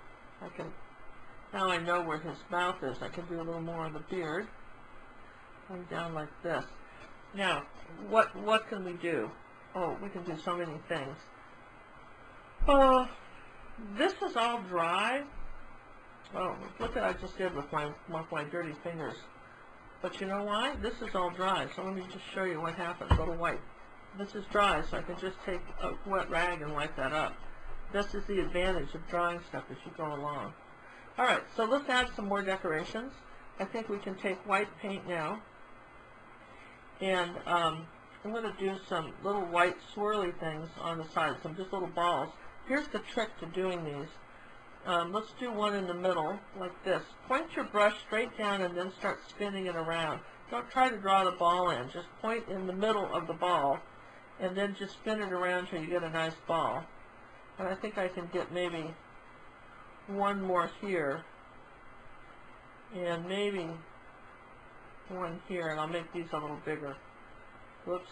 I know where his mouth is. I can do a little more on the beard. Going down like this. Now, what can we do? Oh, we can do so many things. This is all dry. Oh, look what I just did with my dirty fingers. But you know why? This is all dry, so let me just show you what happens. Go to white. This is dry, so I can just take a wet rag and wipe that up. This is the advantage of drying stuff as you go along. Alright, so let's add some more decorations. I think we can take white paint now. And I'm going to do some little white swirly things on the side, some just little balls. Here's the trick to doing these. Let's do one in the middle, like this. Point your brush straight down and then start spinning it around. Don't try to draw the ball in. Just point in the middle of the ball and then just spin it around till you get a nice ball. And I think I can get maybe one more here and maybe one here, and I'll make these a little bigger. Whoops.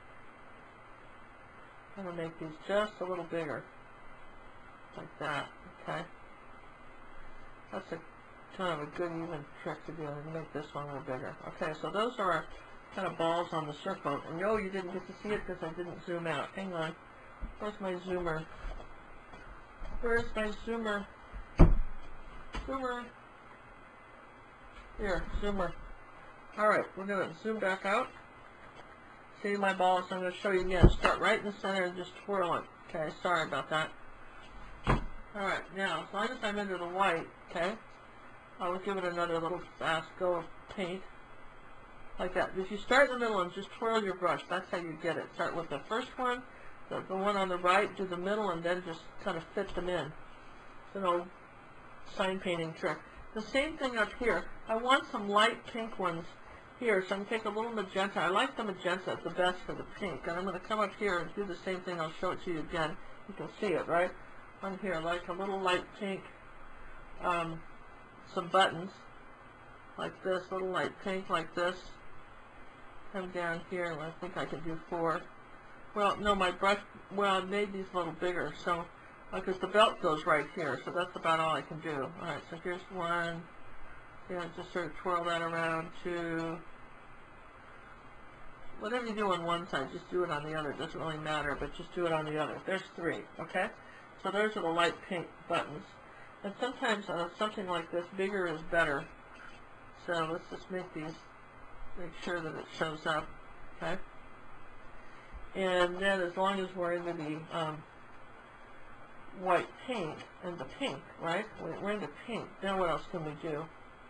I'm going to make these just a little bigger. Like that, okay? That's a kind of a good even trick to do, and make this one a little bigger. Okay, so those are our kind of balls on the circle. And no, you didn't get to see it because I didn't zoom out. Hang on. Where's my zoomer? Where's my zoomer? Zoomer. Here, zoomer. Alright, we're going to zoom back out. See my balls? I'm going to show you again. Start right in the center and just twirl it. Okay, sorry about that. Alright, now, as long as I'm into the white, okay, I'll give it another little fast go of paint. Like that. If you start in the middle and just twirl your brush, that's how you get it. Start with the first one, the one on the right, do the middle, and then just kind of fit them in. It's an old sign painting trick. The same thing up here. I want some light pink ones here, so I'm going to take a little magenta. I like the magenta, it's the best for the pink. And I'm going to come up here and do the same thing. I'll show it to you again. You can see it, right? On here, like a little light pink, some buttons, like this, little light pink, like this. Come down here, and I think I can do 4. Well, no, my brush, well, I made these a little bigger, so, because the belt goes right here, so that's about all I can do. Alright, so here's one. Yeah, just sort of twirl that around. 2. Whatever you do on one side, just do it on the other. It doesn't really matter, but just do it on the other. There's 3, okay? So those are the light pink buttons. And sometimes something like this, bigger is better. So let's just make sure that it shows up, okay? And then as long as we're into the white paint and the pink, right? We're into pink. Then what else can we do?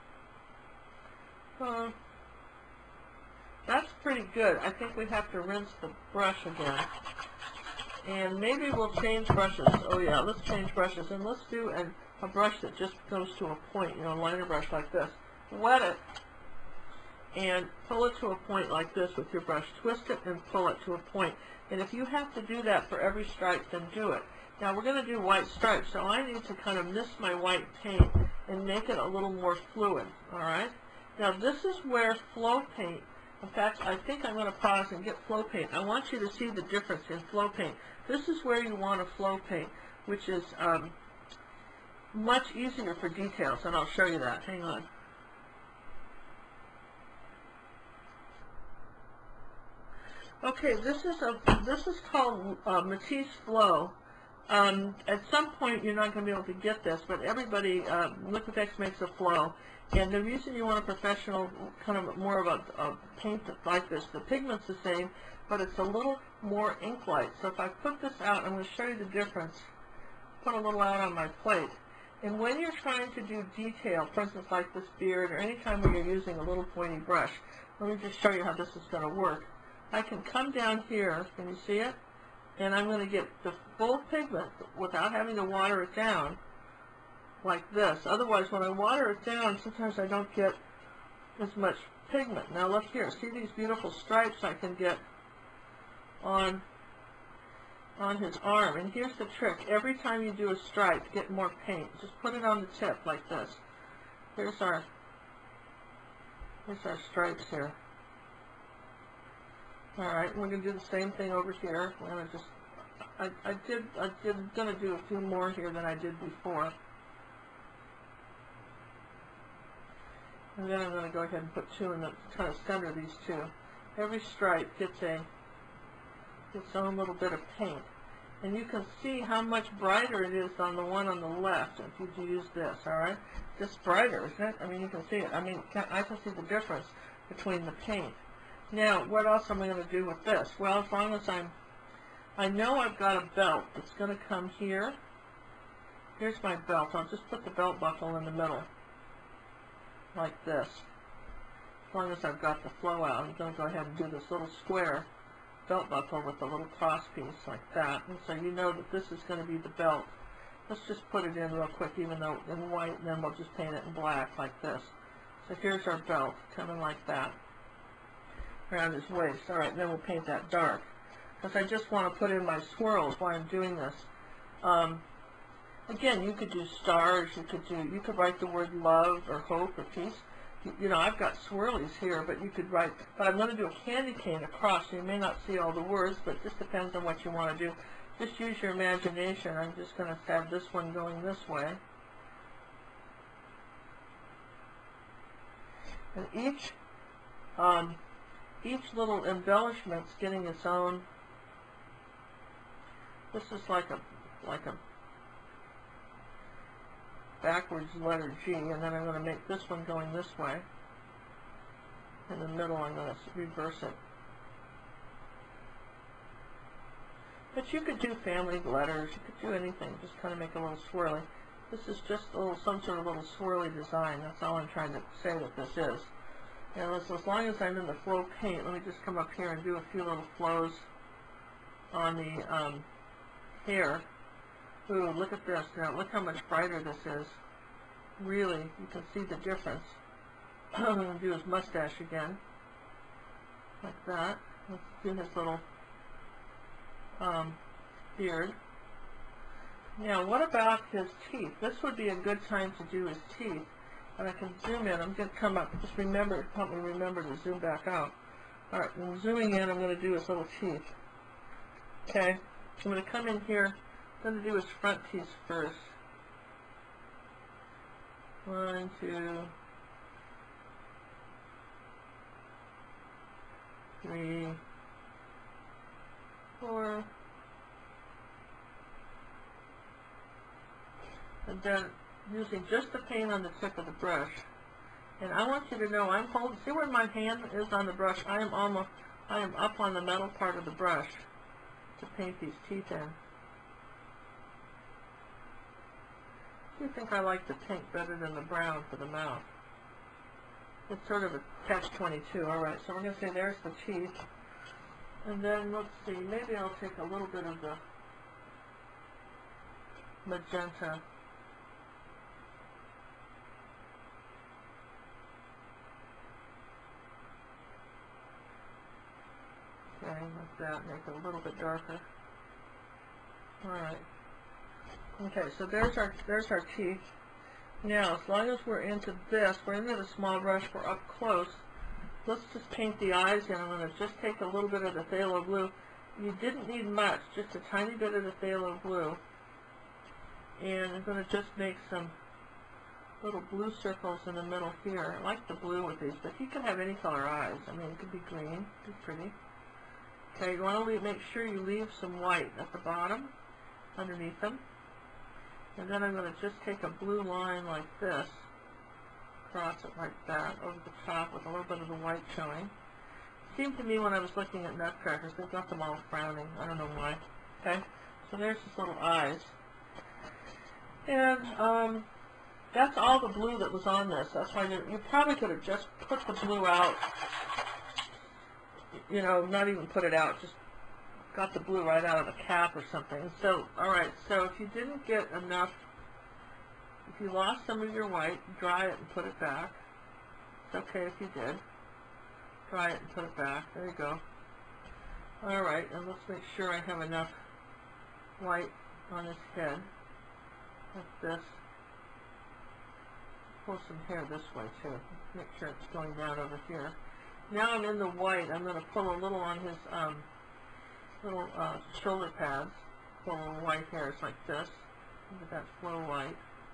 That's pretty good. I think we have to rinse the brush again. And maybe we'll change brushes. Oh yeah, let's change brushes. And let's do a brush that just goes to a point, you know, a liner brush like this. Wet it and pull it to a point like this with your brush. Twist it and pull it to a point. And if you have to do that for every stripe, then do it. Now we're going to do white stripes, so I need to kind of mist my white paint and make it a little more fluid, all right? Now this is where flow paint, in fact, I think I'm going to pause and get flow paint. I want you to see the difference in flow paint. This is where you want a flow paint, which is much easier for details, and I'll show you that. Hang on. Okay, this is called Matisse Flow. At some point you're not going to be able to get this, but everybody, Liquitex makes a flow. And the reason you want a professional, kind of more of a paint like this, the pigment's the same, but it's a little more ink-like. So if I put this out, I'm going to show you the difference. Put a little out on my plate. And when you're trying to do detail, for instance like this beard, or any time when you're using a little pointy brush, let me just show you how this is going to work. I can come down here, can you see it? And I'm going to get the full pigment without having to water it down like this. Otherwise, when I water it down, sometimes I don't get as much pigment. Now look here, see these beautiful stripes I can get on his arm. And here's the trick. Every time you do a stripe, get more paint. Just put it on the tip like this. Here's our stripes here. All right, we're going to do the same thing over here. We're going to just, I'm going to do a few more here than I did before. And then I'm going to go ahead and put two in the kind of center of these two. Every stripe gets its own little bit of paint. And you can see how much brighter it is on the one on the left if you use this, all right? Just brighter, isn't it? I mean, you can see it. I mean, I can see the difference between the paint. Now, what else am I going to do with this? Well, as long as I know I've got a belt that's going to come here. Here's my belt. I'll just put the belt buckle in the middle, like this. As long as I've got the flow out, I'm going to go ahead and do this little square belt buckle with a little cross piece like that. And so you know that this is going to be the belt. Let's just put it in real quick, even though in white, and then we'll just paint it in black like this. So here's our belt, coming like that around his waist. All right, and then we'll paint that dark, because I just want to put in my swirls while I'm doing this. Again, you could do stars. You could write the word love or hope or peace. You know, I've got swirlies here, but you could write. But I'm going to do a candy cane across, so you may not see all the words, but it just depends on what you want to do. Just use your imagination. I'm just going to have this one going this way. And each little embellishment's getting its own. This is like a backwards letter G, and then I'm going to make this one going this way. In the middle, I'm going to reverse it. But you could do family letters. You could do anything. Just kind of make a little swirly. This is just some sort of little swirly design. That's all I'm trying to say that this is. And as long as I'm in the flow paint, let me just come up here and do a few little flows on the hair. Ooh, look at this. Now, look how much brighter this is. Really, you can see the difference. I'm going to do his mustache again. Like that. Let's do his little beard. Now, what about his teeth? This would be a good time to do his teeth. And I can zoom in. I'm going to come up. Just remember, help me remember to zoom back out. All right, I'm zooming in. I'm going to do his little teeth. Okay. I'm going to come in here. I'm going to do his front teeth first. 1, 2, 3, 4. And then using just the paint on the tip of the brush, And I want you to know I'm holding, see where my hand is on the brush? I am up on the metal part of the brush to paint these teeth in. Do you think I like the pink better than the brown for the mouth? It's sort of a catch-22. Alright, so we're going to say there's the teeth. And then, let's see, maybe I'll take a little bit of the magenta. Okay, like that, make it a little bit darker. Alright. Okay, so there's our teeth. Now, as long as we're into this, we're into the small brush, we're up close. Let's just paint the eyes in. I'm going to just take a little bit of the phthalo blue. You didn't need much, just a tiny bit of the phthalo blue. And I'm going to just make some little blue circles in the middle here. I like the blue with these, but you can have any color eyes. I mean, it could be green, be pretty. Okay, you want to make sure you leave some white at the bottom, underneath them. And then I'm going to just take a blue line like this, cross it like that, over the top with a little bit of the white showing. It seemed to me when I was looking at Nutcrackers, they've got them all frowning. I don't know why. Okay, so there's his little eyes. And that's all the blue that was on this. That's why you probably could have just put the blue out, you know, not even put it out, just got the blue right out of the cap or something. So, alright, so if you didn't get enough, if you lost some of your white, dry it and put it back. It's okay if you did. Dry it and put it back. There you go. Alright, and let's make sure I have enough white on his head. Like this. Pull some hair this way too. Make sure it's going down over here. Now I'm in the white. I'm going to pull a little on his little shoulder pads, pull little white hairs like this. Look at that flow white.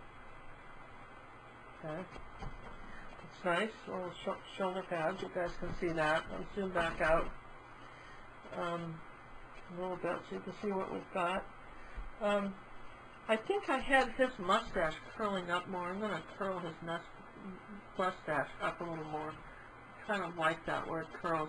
Okay. It's nice, little shoulder pads. You guys can see that. I'll zoom back out a little bit so you can see what we've got. I think I had his mustache curling up more. I'm going to curl his mustache up a little more. Kind of like that, where it curls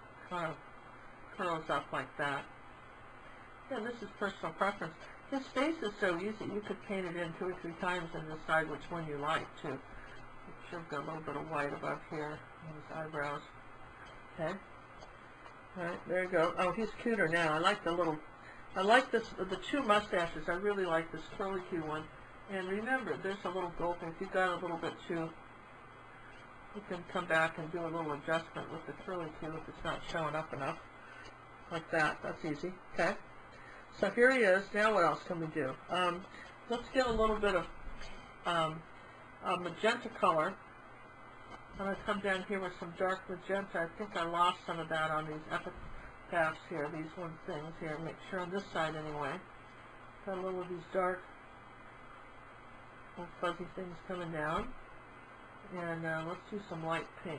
up like that. Yeah, this is personal preference. His face is so easy. You could paint it in 2 or 3 times and decide which one you like, too. You should have got a little bit of white above here on his eyebrows. Okay. Alright, there you go. Oh, he's cuter now. I like this, the 2 mustaches. I really like this curly-Q one. And remember, there's a little gulp. If you've got a little bit too, you can come back and do a little adjustment with the curly-Q if it's not showing up enough. Like that. That's easy. Okay. So here he is. Now what else can we do? Let's get a little bit of magenta color. I'm going to come down here with some dark magenta. I think I lost some of that on these epitaphs here, these one things here. Make sure on this side anyway. Got a little of these dark little fuzzy things coming down. And let's do some light pink.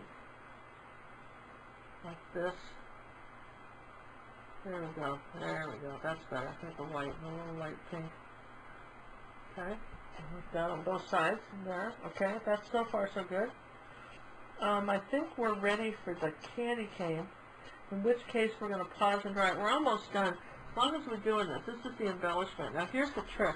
Like this. There we go. There we go. That's better. Get the white and a little light pink. Okay. Like that on both sides. There. Okay. That's so far so good. I think we're ready for the candy cane, in which case we're going to pause and dry it. We're almost done. As long as we're doing this, this is the embellishment. Now here's the trick.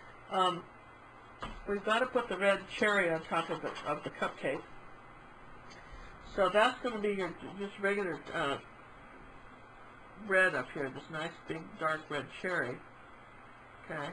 We've got to put the red cherry on top of the cupcake. So that's going to be your just regular red up here, this nice big dark red cherry. Okay.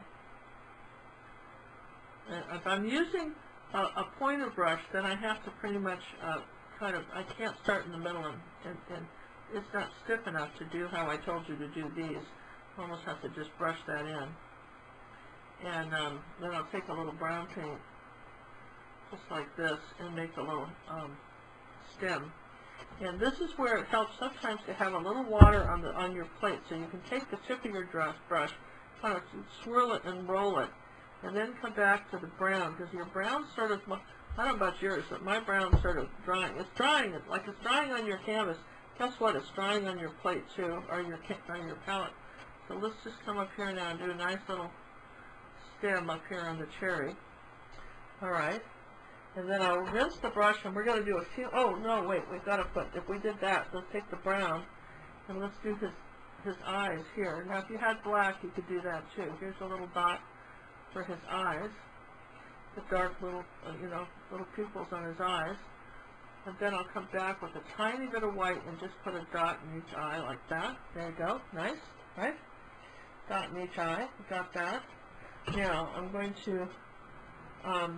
And if I'm using a pointer brush, then I have to pretty much I can't start in the middle and it's not stiff enough to do how I told you to do these. I almost have to just brush that in. And then I'll take a little brown paint, just like this, and make a little stem. And this is where it helps sometimes to have a little water on your plate, so you can take the tip of your brush, kind of swirl it and roll it, and then come back to the brown, because your brown sort of, I don't know about yours, but my brown's sort of drying. It's drying, like it's drying on your canvas. Guess what? It's drying on your plate too, or your palette. So let's just come up here now and do a nice little stem up here on the cherry. Alright. And then I'll rinse the brush, and we're going to do a few, oh, no, wait, we've got to put, if we did that, let's take the brown, and let's do his eyes here. Now, if you had black, you could do that too. Here's a little dot for his eyes, the dark little, little pupils on his eyes. And then I'll come back with a tiny bit of white and just put a dot in each eye like that. There you go. Nice, right? Dot in each eye. Got that. Now, I'm going to, I'm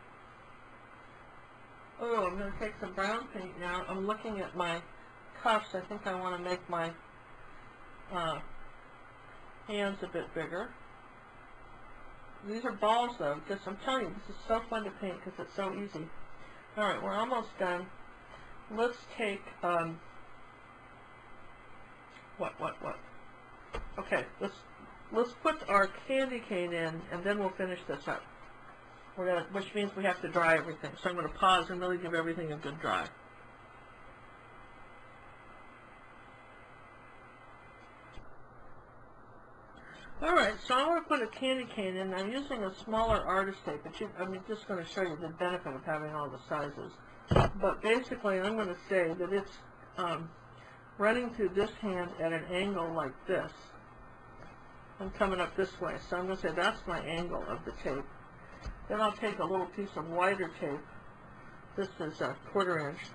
going to take some brown paint now. I'm looking at my cuffs. I think I want to make my hands a bit bigger. These are balls, though. Just, I'm telling you, this is so fun to paint because it's so easy. All right, we're almost done. Let's take, Okay, let's put our candy cane in, and then we'll finish this up. Which means we have to dry everything. So I'm going to pause and really give everything a good dry. Alright, so I want to put a candy cane in. I'm using a smaller artist tape, but I'm just going to show you the benefit of having all the sizes. But basically, I'm going to say that it's running through this hand at an angle like this. I'm coming up this way, so I'm going to say that's my angle of the tape. Then I'll take a little piece of wider tape. This is a 1/4 inch.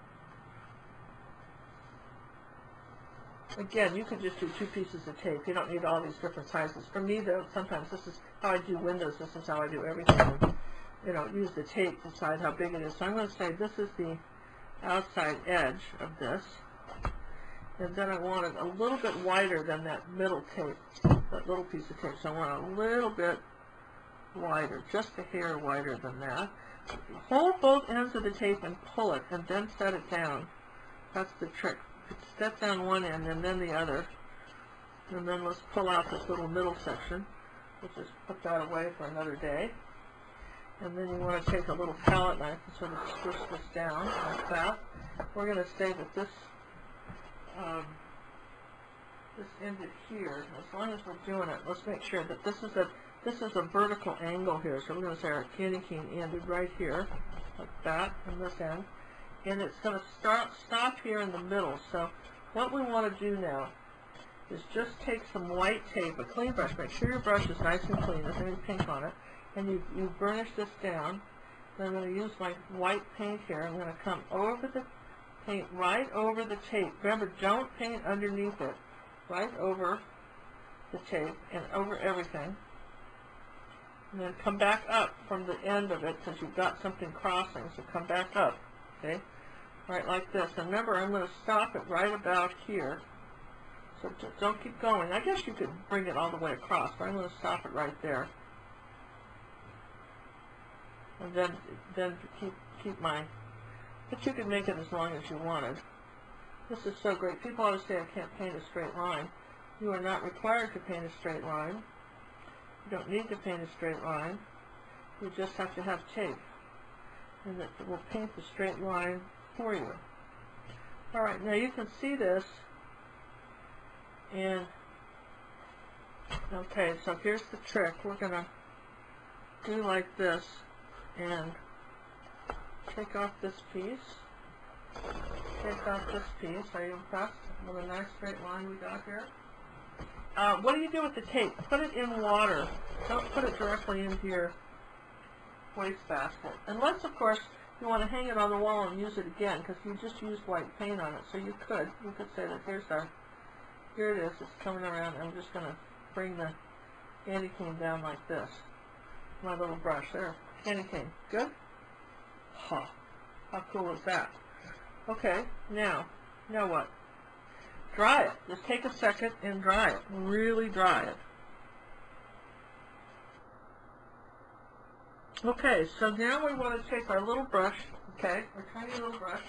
Again, you could just do 2 pieces of tape. You don't need all these different sizes. For me, though, sometimes this is how I do windows. This is how I do everything. Use the tape to decide how big it is. So I'm going to say this is the outside edge of this. And then I want it a little bit wider than that middle tape, that little piece of tape. So I want a little bit wider, just a hair wider than that. Hold both ends of the tape and pull it, and then set it down. That's the trick. Set down one end and then the other, and then let's pull out this little middle section. We'll just put that away for another day. And then you want to take a little palette knife and sort of squish this down like that. We're going to say that this ended here. As long as we're doing it, let's make sure that this is a vertical angle here. So we're going to say our candy cane ended right here, like that, on this end. And it's going to stop here in the middle. So what we want to do now is just take some white tape, a clean brush. Make sure your brush is nice and clean. There's any pink on it. And you burnish this down. Then I'm going to use my white paint here. I'm going to come over the paint, right over the tape. Remember, don't paint underneath it. Right over the tape and over everything. And then come back up from the end of it because you've got something crossing. So come back up. Okay, right like this. And remember, I'm going to stop it right about here. So don't keep going. I guess you could bring it all the way across, but I'm going to stop it right there. And then keep my. But you could make it as long as you wanted. This is so great. People always say I can't paint a straight line. You are not required to paint a straight line. You don't need to paint a straight line. You just have to have tape. And it will paint the straight line for you. Alright, now you can see this, and okay, so here's the trick. We're going to do like this, and take off this piece, Are you impressed with a nice straight line we got here? What do you do with the tape? Put it in water. Don't put it directly into your wastebasket. Unless, of course, you want to hang it on the wall and use it again, because you just used white paint on it. So you could say that here it is, it's coming around. I'm just going to bring the candy cane down like this. My little brush there. Candy cane. Good? Huh. How cool is that? Okay, now what? Dry it. Just take a second and dry it. Really dry it. Okay, so now we want to take our little brush, okay, our tiny little brush,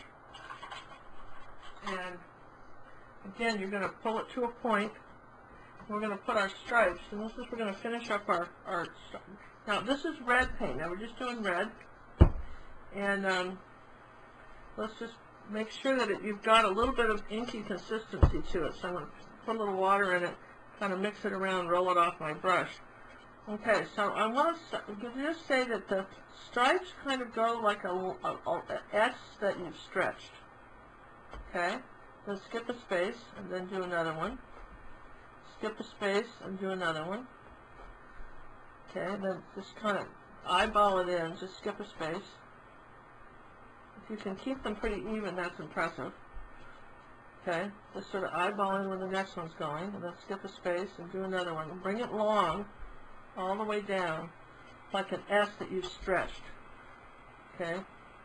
and again, you're going to pull it to a point. We're going to put our stripes, and we're going to finish up our now this is red paint. Now we're just doing red, and let's just make sure that you've got a little bit of inky consistency to it. So I'm going to put a little water in it, kind of mix it around, roll it off my brush. Okay, so I want to just say that the stripes kind of go like a S that you've stretched. Okay, then skip a space and then do another one. Skip a space and do another one. Okay, then just kind of eyeball it in, just skip a space. If you can keep them pretty even, that's impressive. Okay, just sort of eyeballing where the next one's going, and then skip a space and do another one. And bring it long, all the way down, like an S that you've stretched. Okay?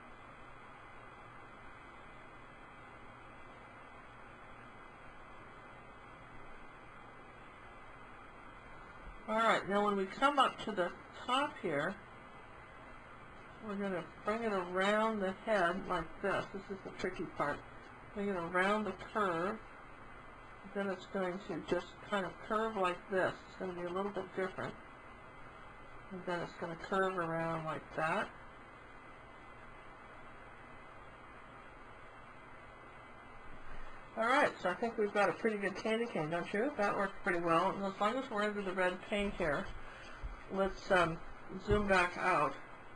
Alright, now when we come up to the top here, we're going to bring it around the head like this. This is the tricky part. Bring it around the curve. Then it's going to just kind of curve like this. It's going to be a little bit different. And then it's going to curve around like that. Alright, so I think we've got a pretty good candy cane, don't you? That worked pretty well. And as long as we're into the red paint here, let's zoom back out.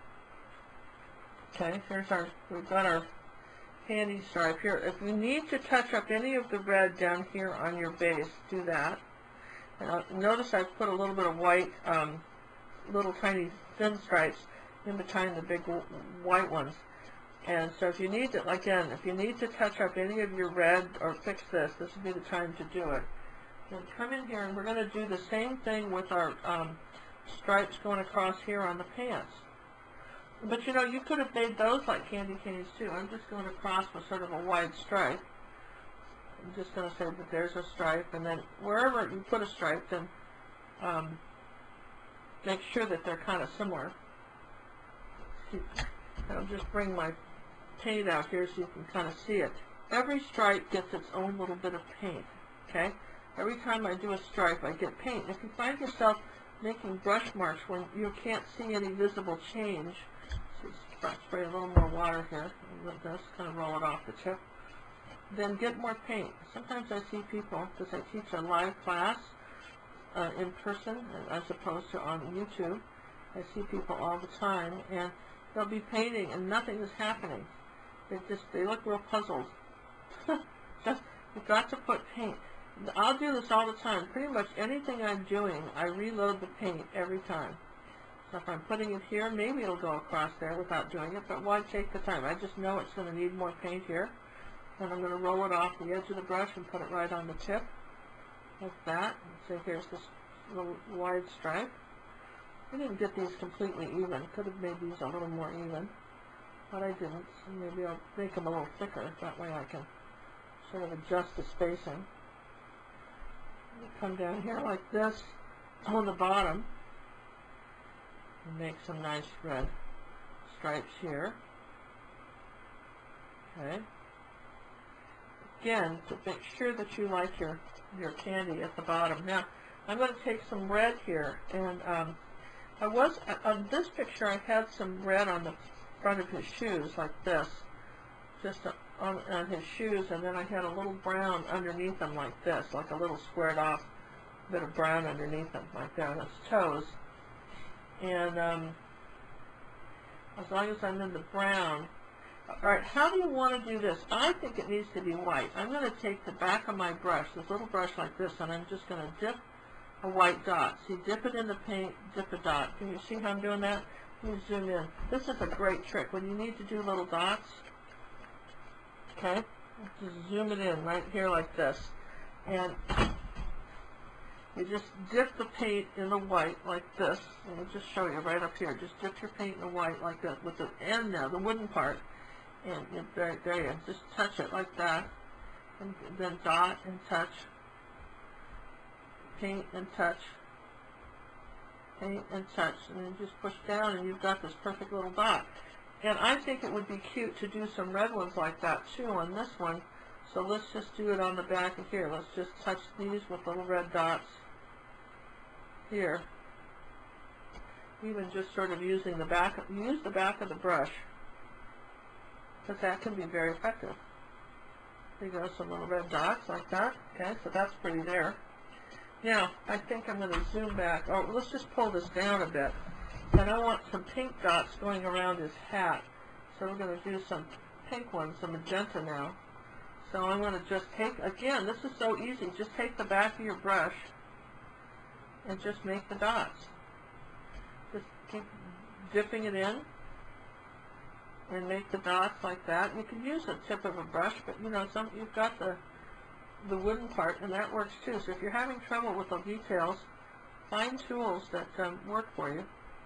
Okay, we've got our candy stripe here. If you need to touch up any of the red down here on your base, do that. And notice I've put a little bit of white, little tiny thin stripes in between the big white ones. And so if you need to, again, if you need to touch up any of your red or fix this, this would be the time to do it. Then come in here and we're going to do the same thing with our stripes going across here on the pants. But you know, you could have made those like candy canes too. I'm just going across with sort of a wide stripe. I'm just going to say that there's a stripe, and then wherever you put a stripe, then make sure that they're kind of similar. I'll just bring my paint out here so you can kind of see it. Every stripe gets its own little bit of paint, okay? Every time I do a stripe, I get paint. If you find yourself making brush marks when you can't see any visible change, so spray a little more water here, like this, kind of roll it off the tip, then get more paint. Sometimes I see people, because I teach a live class in person as opposed to on YouTube, I see people all the time, and they'll be painting and nothing is happening. They look real puzzled. You've got to put paint. I'll do this all the time. Pretty much anything I'm doing, I reload the paint every time. So if I'm putting it here, maybe it'll go across there without doing it, but why take the time? I just know it's going to need more paint here. And I'm going to roll it off the edge of the brush and put it right on the tip, like that. And so here's this little wide stripe. I didn't get these completely even. Could have made these a little more even, but I didn't. So maybe I'll make them a little thicker. That way I can sort of adjust the spacing. Come down here like this on the bottom and make some nice red stripes here. Okay. Again, to make sure that you like your candy at the bottom. Now, I'm going to take some red here, and on this picture I had some red on the front of his shoes like this, just on his shoes, and then I had a little brown underneath them like this, like a little squared off bit of brown underneath them like that on his toes. And as long as I'm in the brown. Alright, how do you want to do this? I think it needs to be white. I'm going to take the back of my brush, this little brush like this, and I'm just going to dip a white dot. See, dip it in the paint, dip a dot. Can you see how I'm doing that? Let me zoom in. This is a great trick. When you need to do little dots, okay, just zoom it in right here like this. And you just dip the paint in the white like this. Let me just show you right up here. Just dip your paint in the white like that with the end now, the wooden part. And there you just touch it like that. And then dot and touch. Paint and touch. Paint and touch. And then just push down and you've got this perfect little dot. And I think it would be cute to do some red ones like that too on this one. So let's just do it on the back of here. Let's just touch these with little red dots here. Even just sort of using the back, use the back of the brush, because that can be very effective. There you go, some little red dots like that. Okay, so that's pretty there. Now, I think I'm going to zoom back. Oh, let's just pull this down a bit. And I want some pink dots going around his hat. So we're going to do some pink ones, some magenta now. So I'm going to just take, again, this is so easy. Just take the back of your brush and just make the dots. Just keep dipping it in and make the dots like that. You can use the tip of a brush, but you know, you've got the wooden part, and that works too. So if you're having trouble with the details, find tools that work for you.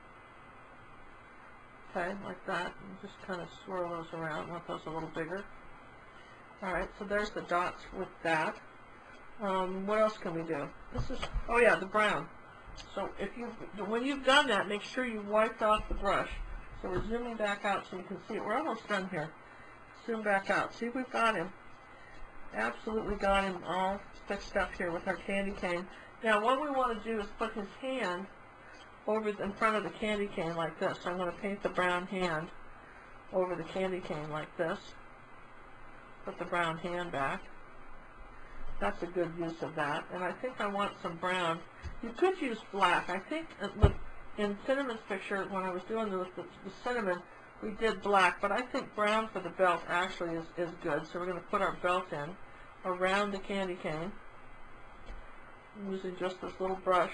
Okay, like that, and just kind of swirl those around. Want those a little bigger. Alright, so there's the dots with that. What else can we do? This is, oh yeah, the brown. So when you've done that, make sure you wiped off the brush. So we're zooming back out so you can see it. We're almost done here. Zoom back out. See, we've got him. Absolutely got him all fixed up here with our candy cane. Now what we want to do is put his hand over in front of the candy cane like this. So I'm going to paint the brown hand over the candy cane like this. Put the brown hand back. That's a good use of that. And I think I want some brown. You could use black. I think in Cinnamon's picture, when I was doing the cinnamon, we did black, but I think brown for the belt actually is good. So we're going to put our belt in around the candy cane. I'm using just this little brush.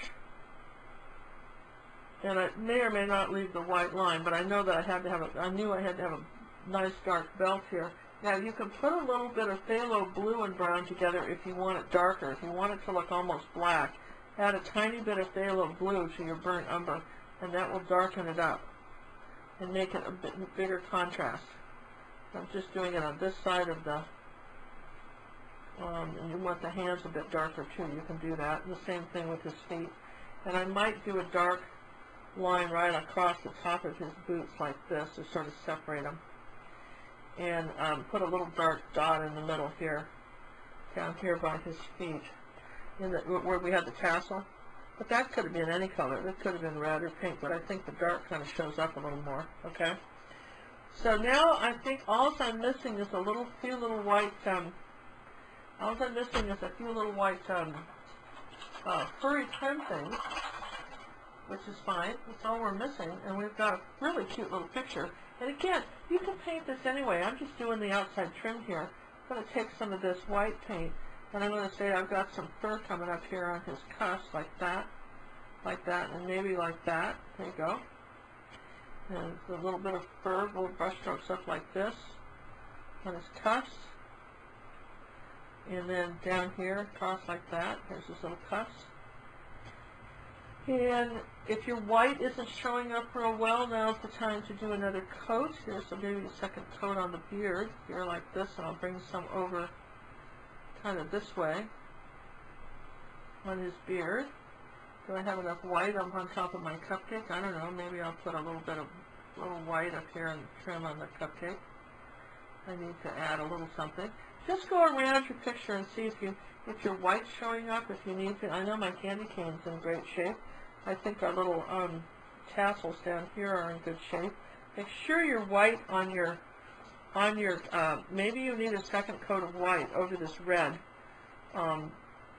And I may or may not leave the white line, but I know that I knew I had to have a nice dark belt here. Now you can put a little bit of phthalo blue and brown together if you want it darker. If you want it to look almost black, add a tiny bit of phthalo blue to your burnt umber, and that will darken it up and make it a bit bigger contrast. I'm just doing it on this side of the, and you want the hands a bit darker too, you can do that. And the same thing with his feet. And I might do a dark line right across the top of his boots like this to sort of separate them. And put a little dark dot in the middle here, down here by his feet, where we had the tassel. But that could have been any color. It could have been red or pink, but I think the dark kind of shows up a little more. Okay. So now I think all I'm missing is a few little white. All I'm missing is a few little white furry trim things, which is fine. That's all we're missing, and we've got a really cute little picture. And again, you can paint this anyway. I'm just doing the outside trim here. I'm going to take some of this white paint, and I'm going to say I've got some fur coming up here on his cuffs, like that, and maybe like that. There you go. And a little bit of fur, little brush strokes up like this on his cuffs. And then down here, across like that. There's his little cuffs. And if your white isn't showing up real well, now's the time to do another coat. Here's maybe a second coat on the beard, here like this, and I'll bring some over kind of this way on his beard. Do I have enough white on top of my cupcake? I don't know. Maybe I'll put a little bit of white up here and trim on the cupcake. I need to add a little something. Just go around your picture and see if your white's showing up, if you need to. I know my candy cane's in great shape. I think our little tassels down here are in good shape. Make sure your white on your maybe you need a second coat of white over this red on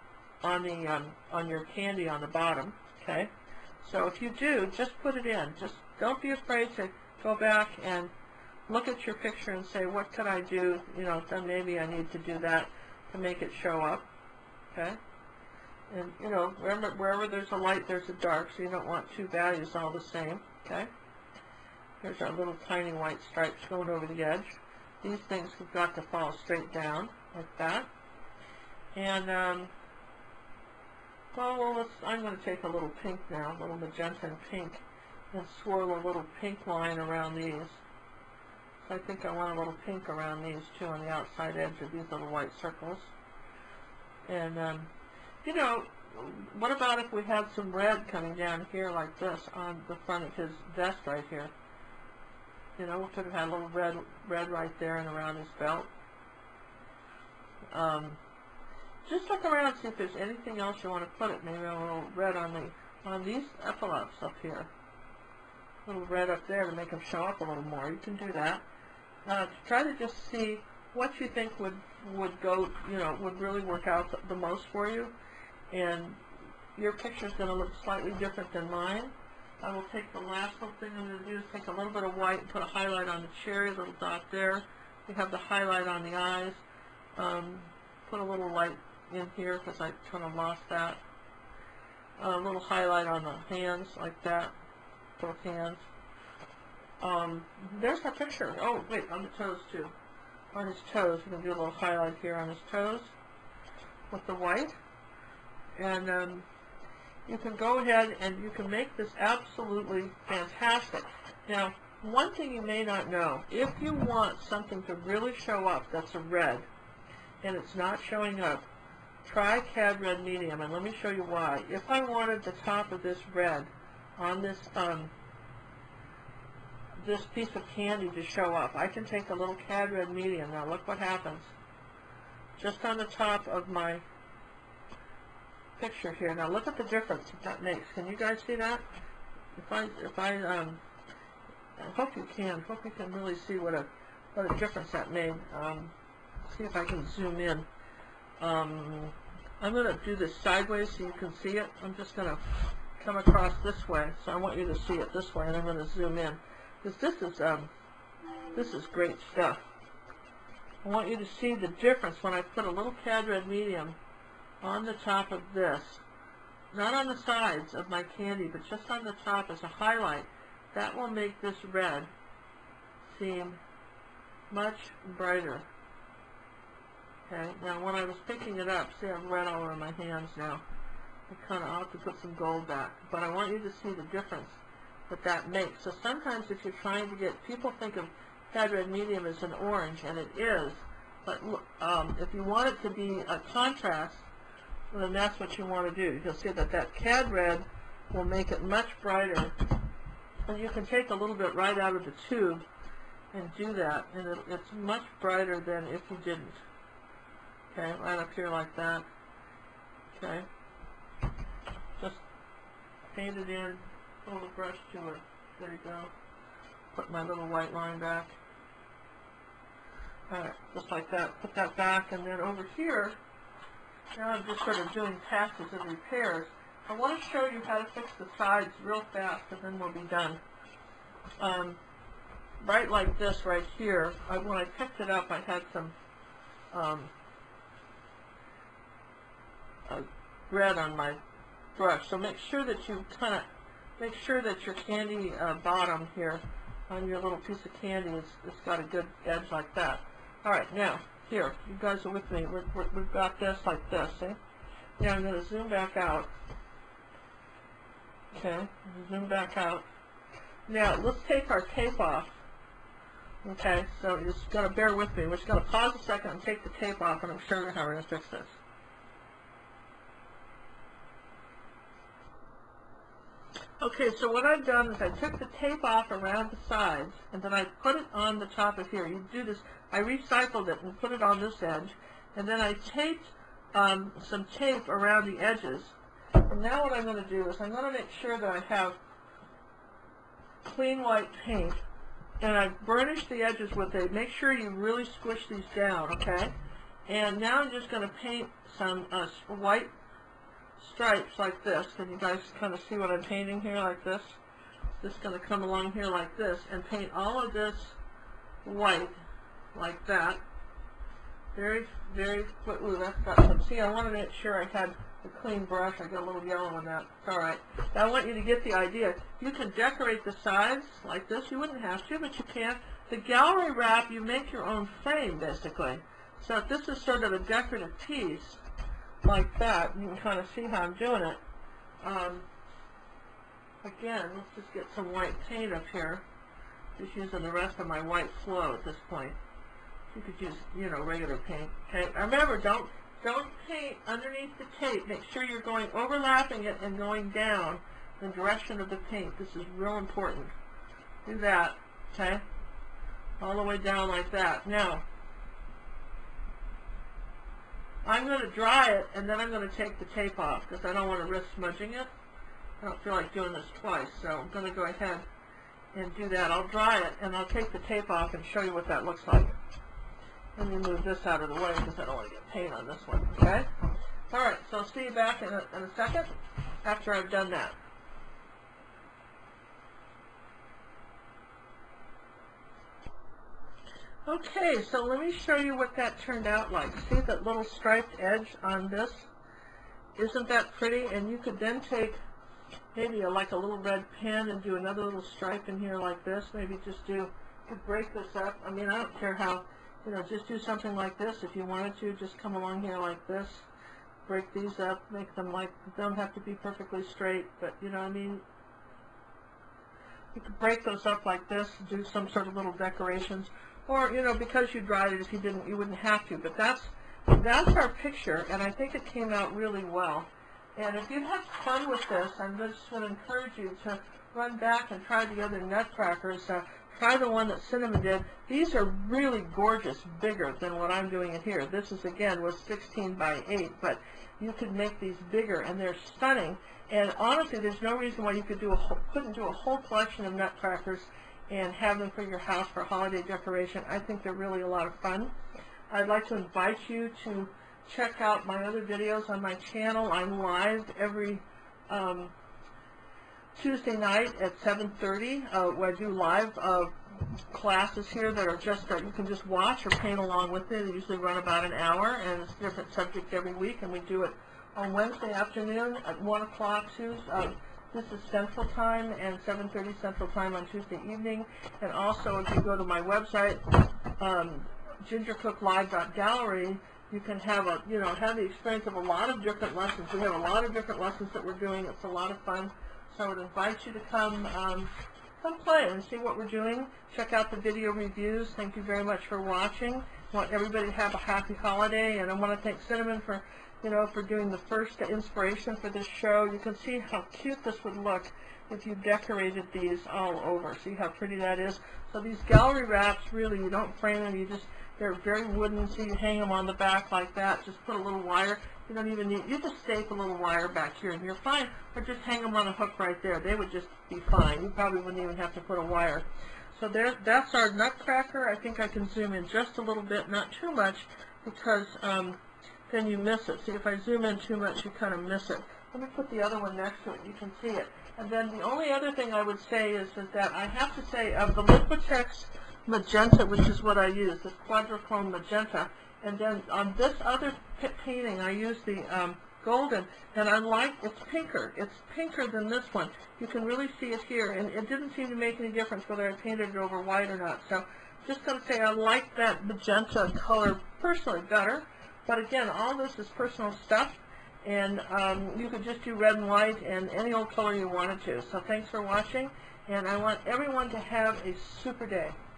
your candy on the bottom. Okay, so if you do, just put it in. Just don't be afraid to go back and look at your picture and say, what could I do? You know, then maybe I need to do that to make it show up. Okay. And, you know, remember, wherever there's a light, there's a dark, so you don't want two values all the same, okay? Here's our little tiny white stripes going over the edge. These things have got to fall straight down, like that. And, I'm going to take a little pink now, a little magenta and pink, and swirl a little pink line around these. So I think I want a little pink around these, too, on the outside edge of these little white circles. And, you know, what about if we had some red coming down here like this on the front of his vest right here? You know, we could have had a little red right there and around his belt. Just look around and see if there's anything else you want to put it. Maybe a little red on these epaulets up here. A little red up there to make them show up a little more. You can do that. Try to just see what you think would go, you know, would really work out the most for you. And your picture is going to look slightly different than mine. I will take the last little thing I'm going to do is take a little bit of white and put a highlight on the cherry, a little dot there. We have the highlight on the eyes. Put a little light in here because I kind of lost that. A little highlight on the hands like that, both hands. There's our picture. Oh, wait, on the toes too. On his toes, we're going to do a little highlight here on his toes with the white. And you can go ahead and you can make this absolutely fantastic. Now, one thing you may not know, if you want something to really show up that's a red, and it's not showing up, try Cad Red Medium, and let me show you why. If I wanted the top of this red on this this piece of candy to show up, I can take a little Cad Red Medium. Now look what happens. Just on the top of my picture here. Now look at the difference that makes. Can you guys see that? I hope you can. Hope you can really see what a difference that made. See if I can zoom in. I'm going to do this sideways so you can see it. I'm just going to come across this way, so I want you to see it this way, and I'm going to zoom in. Because this is great stuff. I want you to see the difference when I put a little Cad Red Medium on the top of this. Not on the sides of my candy, but just on the top as a highlight. That will make this red seem much brighter. Okay, now when I was picking it up, see, I've red all over my hands now. I'll have to put some gold back. But I want you to see the difference that makes. So sometimes if you're trying to get, people think of Cad Red Medium as an orange, and it is. But if you want it to be a contrast, then that's what you want to do. You'll see that Cad Red will make it much brighter. And you can take a little bit right out of the tube and do that, and it's much brighter than if you didn't. Okay, right up here like that. Okay, just paint it in, hold the brush to it. There you go. Put my little white line back. Alright, just like that. Put that back, and then over here, now I'm just sort of doing passes and repairs. I want to show you how to fix the sides real fast, and then we'll be done. Right like this right here, when I picked it up, I had some red on my brush. So make sure that you make sure that your candy bottom here on your little piece of candy it's got a good edge like that. All right, now here, you guys are with me. We've got this like this. See? Now I'm going to zoom back out. Okay, zoom back out. Now let's take our tape off. Okay, so you're just going to bear with me. We're just going to pause a second and take the tape off, and I'm show you how we're going to fix this. Okay, so what I've done is I took the tape off around the sides, and then I put it on the top of here. You do this, I recycled it and put it on this edge, and then I taped some tape around the edges. And now what I'm going to do is I'm going to make sure that I have clean white paint, and I've burnished the edges with it. Make sure you really squish these down, okay? And now I'm just going to paint some white stripes like this. Can you guys kind of see what I'm painting here like this? Just going to come along here like this and paint all of this white like that. Very, very, ooh, that's got some, see, I want to make sure I had a clean brush. I got a little yellow in that. It's all right. Now I want you to get the idea. You can decorate the sides like this. You wouldn't have to, but you can. The gallery wrap, you make your own frame, basically. So if this is sort of a decorative piece, like that, you can kind of see how I'm doing it. Again, let's just get some white paint up here. Just using the rest of my white flow at this point. You could use, you know, regular paint. Okay, remember, don't paint underneath the tape. Make sure you're going overlapping it and going down the direction of the paint. This is real important. Do that, okay? All the way down like that. Now, I'm going to dry it, and then I'm going to take the tape off because I don't want to risk smudging it. I don't feel like doing this twice, so I'm going to go ahead and do that. I'll dry it, and I'll take the tape off and show you what that looks like. Let me move this out of the way because I don't want to get paint on this one, okay? All right, so I'll see you back in a second. after I've done that. Okay, so let me show you what that turned out like. See that little striped edge on this? Isn't that pretty? And you could then take maybe like a little red pen and do another little stripe in here like this. Maybe just do, break this up. I mean, I don't care how, just do something like this if you wanted to. Just come along here like this. Break these up, make them like, they don't have to be perfectly straight, but you know what I mean? You could break those up like this, do some sort of little decorations. Or, because you dried it, if you didn't, you wouldn't have to. But that's our picture, and I think it came out really well. And if you had fun with this, I just want to encourage you to run back and try the other nutcrackers. Try the one that Cinnamon did. These are really gorgeous, bigger than what I'm doing it here. This is, again, was 16 by 8, but you could make these bigger, and they're stunning. And honestly, there's no reason why you couldn't do a whole collection of nutcrackers and have them for your house for holiday decoration. I think they're really a lot of fun. I'd like to invite you to check out my other videos on my channel. I'm live every Tuesday night at 7:30, where I do live classes here that are just you can just watch or paint along with it. They usually run about an hour, and it's a different subject every week, and we do it on Wednesday afternoon at 1 o'clock Tuesday. This is Central Time, and 7:30 Central Time on Tuesday evening. And also, if you go to my website, gingercooklive.gallery, you can have have the experience of a lot of different lessons. We have a lot of different lessons that we're doing. It's a lot of fun. So I would invite you to come play and see what we're doing. Check out the video reviews. Thank you very much for watching. I want everybody to have a happy holiday, and I want to thank Cinnamon for doing the first inspiration for this show. You can see how cute this would look if you decorated these all over. See how pretty that is? So these gallery wraps, really, you don't frame them. They're very wooden, so you hang them on the back like that. Just put a little wire. You don't even need, you just stake a little wire back here and you're fine. Or just hang them on a hook right there. They would just be fine. You probably wouldn't even have to put a wire. So that's our nutcracker. I think I can zoom in just a little bit, not too much, because then you miss it. See, if I zoom in too much, you kind of miss it. Let me put the other one next to it. You can see it. And then the only other thing I would say is that I have to say of the Liquitex magenta, which is what I use, this quadrichrome magenta. And then on this other painting, I use the golden, and I like, it's pinker. It's pinker than this one. You can really see it here, and it didn't seem to make any difference whether I painted it over white or not. So just going to say I like that magenta color personally better. But again, all this is personal stuff, and you could just do red and white and any old color you wanted to. So thanks for watching, and I want everyone to have a super day.